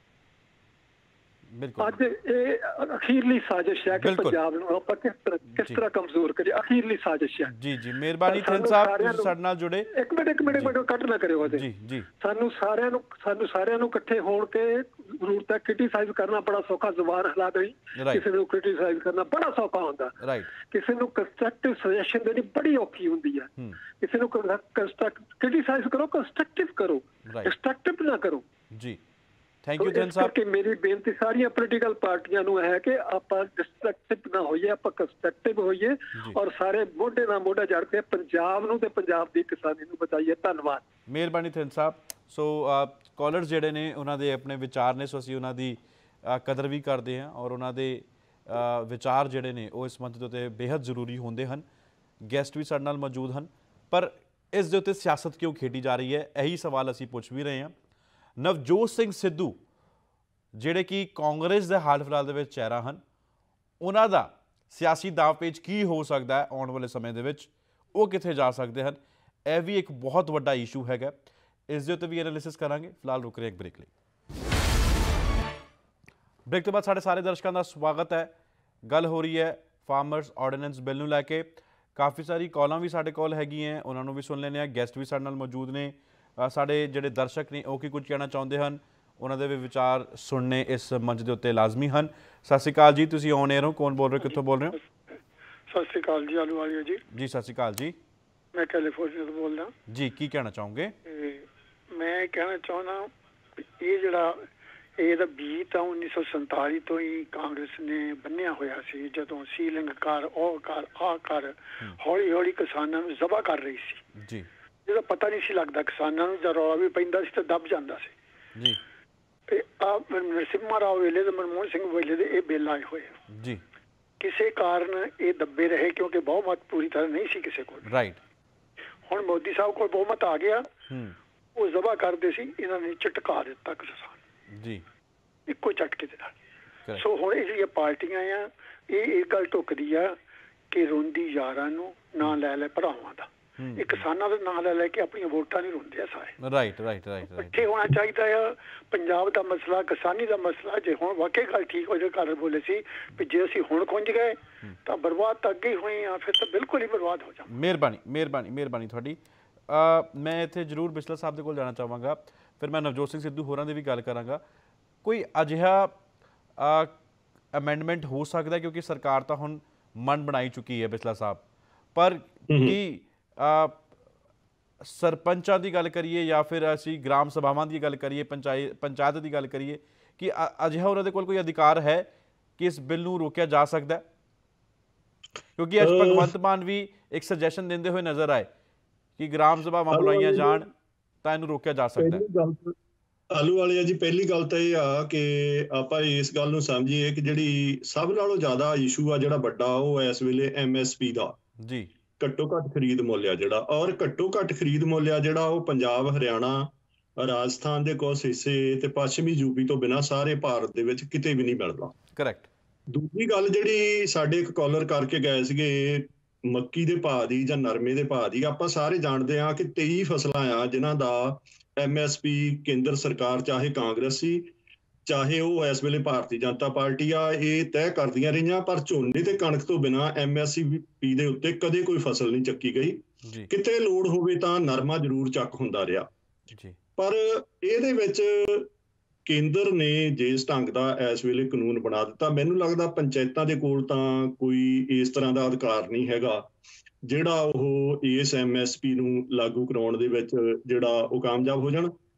ਬਿਲਕੁਲ। ਅੱਜ ਇਹ ਅਖੀਰਲੀ ਸਾਜ਼ਿਸ਼ ਹੈ ਕਿ ਪੰਜਾਬ ਨੂੰ ਆਪਾਂ ਕਿਸ ਤਰ੍ਹਾਂ ਕਿਸ ਤਰ੍ਹਾਂ ਕਮਜ਼ੋਰ ਕਰੀਏ, ਅਖੀਰਲੀ ਸਾਜ਼ਿਸ਼ ਹੈ। ਜੀ ਜੀ, ਮਿਹਰਬਾਨੀ ਥਿੰਦ ਸਾਹਿਬ, ਤੁਸੀਂ ਸਾਡੇ ਨਾਲ ਜੁੜੇ। ਇੱਕ ਮਿੰਟ ਇੱਕ ਮਿੰਟ ਮਿੰਟ ਕੱਟ ਨਾ ਕਰਿਓ ਉਹਦੇ। ਜੀ ਜੀ, ਸਾਨੂੰ ਸਾਰਿਆਂ ਨੂੰ ਸਾਨੂੰ ਸਾਰਿਆਂ ਨੂੰ ਇਕੱਠੇ ਹੋਣ ਕੇ ਜ਼ਰੂਰਤ ਹੈ। ਕ੍ਰਿਟੀਸਾਈਜ਼ ਕਰਨਾ ਬੜਾ ਸੌਖਾ, ਜ਼ੁਬਾਨ ਹਿਲਾ ਦੇਣੀ, ਕਿਸੇ ਨੂੰ ਕ੍ਰਿਟੀਸਾਈਜ਼ ਕਰਨਾ ਬੜਾ ਸੌਖਾ ਹੁੰਦਾ। ਰਾਈਟ। ਕਿਸੇ ਨੂੰ ਕੰਸਟਰਕਟਿਵ ਸੁਜੈਸ਼ਨ ਦੇਣੀ ਬੜੀ ਔਖੀ ਹੁੰਦੀ ਹੈ। ਕਿਸੇ ਨੂੰ ਕ੍ਰਿਟੀਸਾਈਜ਼ ਕਰੋ, ਕੰਸਟਰਕਟਿਵ ਕਰੋ, ਡਿਸਟਰਕਟਿਵ ਨਾ ਕਰੋ। ਜੀ, ਥੈਂਕ ਯੂ ਥਿੰਦ ਸਾਹਿਬ। ਕਿ ਮੇਰੀ ਬੇਨਤੀ ਸਾਰੀਆਂ ਪੋਲੀਟੀਕਲ ਪਾਰਟੀਆਂ ਨੂੰ ਹੈ ਕਿ ਆਪਾਂ ਡਿਸਟਰਕਟਿਵ ਨਾ ਹੋਈਏ, ਆਪਾਂ ਕੰਸਟਰਕਟਿਵ ਹੋਈਏ ਔਰ ਸਾਰੇ ਮੋਢੇ ਨਾਲ ਮੋਢਾ ਜੜ ਕੇ ਪੰਜਾਬ ਨੂੰ ਤੇ ਪੰਜਾਬ ਦੀ ਕਿਸਾਨੀ ਨੂੰ ਬਚਾਈਏ। ਧੰਨਵਾਦ, ਮਿਹਰਬਾਨੀ ਥਿੰਦ ਸਾਹਿਬ। ਸੋ ਕਾਲਰਸ ਜਿਹੜੇ ਨੇ ਉਹਨਾਂ ਦੇ ਆਪਣੇ ਵਿਚਾਰ ਨੇ, ਸੋ ਅਸੀਂ ਉਹਨਾਂ ਦੀ ਕਦਰ ਵੀ ਕਰਦੇ ਹਾਂ ਔਰ ਉਹਨਾਂ ਦੇ ਵਿਚਾਰ ਜਿਹੜੇ ਨੇ ਉਹ ਇਸ ਮੰਚ ਦੇ ਉੱਤੇ ਬੇਹੱਦ ਜ਼ਰੂਰੀ ਹੁੰਦੇ ਹਨ। ਗੈਸਟ ਵੀ ਸਾਡੇ ਨਾਲ ਮੌਜੂਦ ਹਨ, ਪਰ ਇਸ ਦੇ ਉੱਤੇ ਸਿਆਸਤ ਕਿਉਂ ਖੇਡੀ ਜਾ ਰਹੀ ਹੈ, ਇਹੀ ਸਵਾਲ ਅਸੀਂ ਪੁੱਛ ਵੀ ਰਹੇ ਹਾਂ। ਨਵਜੋਤ ਸਿੰਘ ਸਿੱਧੂ ਜਿਹੜੇ ਕਿ ਕਾਂਗਰਸ ਦੇ ਹਾਲ ਫਿਲਹਾਲ ਦੇ ਵਿੱਚ ਚਿਹਰਾ ਹਨ, ਉਹਨਾਂ ਦਾ ਸਿਆਸੀ ਦਾਅਪੇਚ ਕੀ ਹੋ ਸਕਦਾ ਹੈ ਆਉਣ ਵਾਲੇ ਸਮੇਂ ਦੇ ਵਿੱਚ, ਉਹ ਕਿੱਥੇ ਜਾ ਸਕਦੇ ਹਨ, ਇਹ ਵੀ ਇੱਕ ਬਹੁਤ ਵੱਡਾ ਇਸ਼ੂ ਹੈਗਾ। ਇਸ ਦੇ ਉੱਤੇ ਵੀ ਐਨਾਲਿਸਿਸ ਕਰਾਂਗੇ। ਫਿਲਹਾਲ ਰੁਕ ਰਹੇ ਇੱਕ ਬ੍ਰੇਕ ਲਈ। ਬ੍ਰੇਕ ਤੋਂ ਬਾਅਦ ਸਾਡੇ ਸਾਰੇ ਦਰਸ਼ਕਾਂ ਦਾ ਸਵਾਗਤ ਹੈ। ਗੱਲ ਹੋ ਰਹੀ ਹੈ ਫਾਰਮਰਸ ਆਰਡੀਨੈਂਸ ਬਿੱਲ ਨੂੰ ਲੈ ਕੇ। ਕਾਫੀ ਸਾਰੀ ਕਾਲਾਂ ਵੀ ਸਾਡੇ ਕੋਲ ਹੈਗੀਆਂ, ਉਹਨਾਂ ਨੂੰ ਵੀ ਸੁਣ ਲੈਂਦੇ ਹਾਂ। ਗੈਸਟ ਵੀ ਸਾਡੇ ਨਾਲ ਮੌਜੂਦ ਨੇ। ਸਾਡੇ ਜਿਹੜੇ ਦਰਸ਼ਕ ਨੇ ਉਹ ਕੀ ਕੁਝ ਕਹਿਣਾ ਚਾਹੁੰਦੇ ਹਨ, ਉਹਨਾਂ ਦੇ ਵੀ ਵਿਚਾਰ ਸੁਣਨੇ ਇਸ ਮੰਚ ਦੇ ਉੱਤੇ ਲਾਜ਼ਮੀ ਹਨ। ਸਤਿ ਸ਼੍ਰੀ ਅਕਾਲ ਜੀ, ਤੁਸੀਂ ਔਨ ਏਅਰ ਹੋ, ਕੌਣ ਬੋਲ ਰਹੇ ਹੋ, ਕਿੱਥੋਂ ਬੋਲ ਰਹੇ ਹੋ? ਸਤਿ ਸ਼੍ਰੀ ਅਕਾਲ ਜੀ, ਆਲੂਵਾਲੀਆ ਜੀ। ਜੀ ਸਤਿ ਸ਼੍ਰੀ ਅਕਾਲ ਜੀ, ਮੈਂ ਕੈਲੀਫੋਰਨੀਆ ਤੋਂ ਬੋਲਦਾ ਜੀ। ਕੀ ਕਹਿਣਾ ਚਾਹੋਗੇ? ਮੈਂ ਕਹਿਣਾ ਚਾਹੁੰਦਾ ਇਹ ਜਿਹੜਾ ਇਹਦਾ ਬੀਜ ਤਾਂ ਉੱਨੀ ਸੌ ਸੰਤਾਲੀ ਤੋਂ ਹੀ ਕਾਂਗਰਸ ਨੇ ਬੰਨਿਆ ਹੋਇਆ ਸੀ, ਜਦੋਂ ਸੀਲਿੰਗ ਕਰ, ਉਹ ਕਰ, ਆਹ ਕਰ, ਹੌਲੀ ਹੌਲੀ ਕਿਸਾਨਾਂ ਨੂੰ ਜ਼ਬਾ ਕਰ ਰਹੀ ਸੀ ਜੀ। ਜਿਹਦਾ ਪਤਾ ਨਹੀਂ ਸੀ ਲੱਗਦਾ ਕਿਸਾਨਾਂ ਨੂੰ, ਜਦ ਰੌਲਾ ਵੀ ਪੈਂਦਾ ਸੀ ਤਾਂ ਦੱਬ ਜਾਂਦਾ ਸੀ ਜੀ। ਤੇ ਆ ਨਰਸਿਮਹਾ ਰਾਓ ਵੇਲੇ ਤੇ ਮਨਮੋਹਨ ਸਿੰਘ ਵੇਲੇ ਦੇ ਇਹ ਬਿੱਲ ਆਏ ਹੋਏ ਜੀ। ਕਿਸੇ ਕਾਰਨ ਇਹ ਦੱਬੇ ਰਹੇ ਕਿਉਂਕਿ ਬਹੁਮਤ ਪੂਰੀ ਤਰ੍ਹਾਂ ਨਹੀਂ ਸੀ ਕਿਸੇ ਕੋਲ। ਰਾਈਟ। ਹੁਣ ਮੋਦੀ ਸਾਹਿਬ ਕੋਲ ਬਹੁਮਤ ਆ ਗਿਆ, ਉਹ ਜ਼ਬਾ ਕਰਦੇ ਸੀ, ਇਹਨਾਂ ਨੇ ਝਟਕਾ ਦਿੱਤਾ ਕਿਸਾਨ ਜੀ, ਇੱਕੋ ਝਟਕੇ ਦੇ ਨਾਲ। ਸੋ ਹੁਣ ਇਹ ਜਿਹੜੀਆਂ ਪਾਰਟੀਆਂ ਆ, ਇਹ ਇਹ ਗੱਲ ਢੁੱਕਦੀ ਆ ਕਿ ਰੋਂਦੀ ਯਾਰਾਂ ਨੂੰ ਨਾ ਲੈ ਲੈ ਭਰਾਵਾਂ ਦਾ। ਇਹ ਕਿਸਾਨਾਂ ਦਾ ਨਾਂ ਲੈ ਲੈ ਕੇ ਆਪਣੀਆਂ ਵੋਟਾਂ ਨਹੀਂ ਰੋਂਦੇ ਆ ਸਾਰੇ। ਰਾਈਟ ਰਾਈਟ ਰਾਈਟ ਇਕੱਠੇ ਹੋਣਾ ਚਾਹੀਦਾ ਆ। ਪੰਜਾਬ ਦਾ ਮਸਲਾ, ਕਿਸਾਨੀ ਦਾ ਮਸਲਾ, ਜੇ ਹੁਣ ਵਾਕਈ ਗੱਲ ਠੀਕ ਹੋ ਜਾਏ, ਘਰ ਬੋਲੇ ਸੀ ਵੀ ਜੇ ਅਸੀਂ ਹੁਣ ਖੁੰਝ ਗਏ ਤਾਂ ਬਰਬਾਦ ਤਾਂ ਅੱਗੇ ਹੀ ਹੋਈ ਆ, ਫਿਰ ਤਾਂ ਬਿਲਕੁਲ ਹੀ ਬਰਬਾਦ ਹੋ ਜਾ। ਮਿਹਰਬਾਨੀ ਮਿਹਰਬਾਨੀ ਮਿਹਰਬਾਨੀ ਤੁਹਾਡੀ। ਮੈਂ ਇੱਥੇ ਜ਼ਰੂਰ ਬਿਸਲਾ ਸਾਹਿਬ ਦੇ ਕੋਲ ਜਾਣਾ ਚਾਹਾਂਗਾ, ਫਿਰ ਮੈਂ ਨਵਜੋਤ ਸਿੰਘ ਸਿੱਧੂ ਹੋਰਾਂ ਦੀ ਵੀ ਗੱਲ ਕਰਾਂਗਾ। ਕੋਈ ਅਜਿਹਾ ਅਮੈਂਡਮੈਂਟ ਹੋ ਸਕਦਾ, ਕਿਉਂਕਿ ਸਰਕਾਰ ਤਾਂ ਹੁਣ ਮਨ ਬਣਾਈ ਚੁੱਕੀ ਹੈ ਬਿਸਲਾ ਸਾਹਿਬ, ਪਰ ਕੀ ਸਰਪੰਚਾਂ ਦੀ ਗੱਲ ਕਰੀਏ ਜਾਂ ਫਿਰ ਅਸੀਂ ਗ੍ਰਾਮ ਸਭਾਵਾਂ ਦੀ ਗੱਲ ਕਰੀਏ, ਪੰਚਾਇਤ ਪੰਚਾਇਤ ਦੀ ਗੱਲ ਕਰੀਏ, ਕਿ ਅਜਿਹਾ ਉਹਨਾਂ ਦੇ ਕੋਲ ਕੋਈ ਅਧਿਕਾਰ ਹੈ ਕਿ ਇਸ ਬਿੱਲ ਨੂੰ ਰੋਕਿਆ ਜਾ ਸਕਦਾ? ਕਿਉਂਕਿ ਅੱਜ ਭਗਵੰਤ ਮਾਨ ਵੀ ਇੱਕ ਸੁਜੈਸ਼ਨ ਦਿੰਦੇ ਹੋਏ ਨਜ਼ਰ ਆਏ ਕਿ ਗ੍ਰਾਮ ਸਭਾਵਾਂ ਬੁਲਾਈਆਂ ਜਾਣ ਤਾਂ ਇਹਨੂੰ ਰੋਕਿਆ ਜਾ ਸਕਦਾ ਹੈ। ਆਲੂਵਾਲੀਆ ਜੀ, ਪਹਿਲੀ ਗੱਲ ਤਾਂ ਇਹ ਆ ਕਿ ਆਪਾਂ ਇਸ ਗੱਲ ਨੂੰ ਸਮਝੀਏ ਕਿ ਜਿਹੜੀ ਸਭ ਨਾਲੋਂ ਜ਼ਿਆਦਾ ਇਸ਼ੂ ਆ ਜਿਹੜਾ ਵੱਡਾ, ਉਹ ਇਸ ਵੇਲੇ ਐਮ ਐਸ ਪੀ ਦਾ ਜੀ, ਘੱਟੋ ਘੱਟ ਖਰੀਦ ਮੁੱਲ ਆ ਜਿਹੜਾ। ਔਰ ਘੱਟੋ ਘੱਟ ਖਰੀਦ ਮੁੱਲ ਆ ਜਿਹੜਾ ਉਹ ਪੰਜਾਬ, ਹਰਿਆਣਾ, ਰਾਜਸਥਾਨ ਦੇ ਕੁਝ ਹਿੱਸੇ ਤੇ ਪੱਛਮੀ ਯੂਪੀ ਤੋਂ ਬਿਨਾਂ ਸਾਰੇ ਭਾਰਤ ਦੇ ਵਿੱਚ ਕਿਤੇ ਵੀ ਨਹੀਂ ਮਿਲਦਾ। ਕਰੈਕਟ। ਦੂਜੀ ਗੱਲ ਜਿਹੜੀ ਸਾਡੇ ਇੱਕ ਕਾਲਰ ਕਰਕੇ ਗਏ ਸੀਗੇ ਮੱਕੀ ਦੇ ਭਾਅ ਦੀ ਜਾਂ ਨਰਮੇ ਦੇ ਭਾਅ ਦੀ, ਆਪਾਂ ਸਾਰੇ ਜਾਣਦੇ ਹਾਂ ਕਿ ਤੇਈ ਫਸਲਾਂ ਆ ਜਿਨ੍ਹਾਂ ਦਾ ਐਮ ਐਸ ਪੀ ਕੇਂਦਰ ਸਰਕਾਰ, ਚਾਹੇ ਕਾਂਗਰਸ ਸੀ ਚਾਹੇ ਉਹ ਇਸ ਵੇਲੇ ਭਾਰਤੀ ਜਨਤਾ ਪਾਰਟੀ ਆ, ਇਹ ਤੈਅ ਕਰਦੀਆਂ ਰਹੀਆਂ। ਪਰ ਝੋਨੇ ਤੇ ਕਣਕ ਤੋਂ ਬਿਨਾਂ ਐਮ ਐਸ ਪੀ ਦੇ ਉੱਤੇ ਕਦੇ ਕੋਈ ਫਸਲ ਨਹੀਂ ਚੱਕੀ ਗਈ। ਕਿਤੇ ਲੋੜ ਹੋਵੇ ਤਾਂ ਨਰਮਾ ਜ਼ਰੂਰ ਚੱਕ ਹੁੰਦਾ ਰਿਹਾ। ਪਰ ਇਹਦੇ ਵਿੱਚ ਕੇਂਦਰ ਨੇ ਜਿਸ ਢੰਗ ਦਾ ਇਸ ਵੇਲੇ ਕਾਨੂੰਨ ਬਣਾ ਦਿੱਤਾ, ਮੈਨੂੰ ਲੱਗਦਾ ਪੰਚਾਇਤਾਂ ਦੇ ਕੋਲ ਤਾਂ ਕੋਈ ਇਸ ਤਰ੍ਹਾਂ ਦਾ ਅਧਿਕਾਰ ਨਹੀਂ ਹੈਗਾ ਜਿਹੜਾ ਉਹ ਇਸ ਐਮ ਐਸ ਪੀ ਨੂੰ ਲਾਗੂ ਕਰਾਉਣ ਦੇ ਵਿੱਚ ਜਿਹੜਾ ਉਹ ਕਾਮਯਾਬ ਹੋ ਜਾਣ।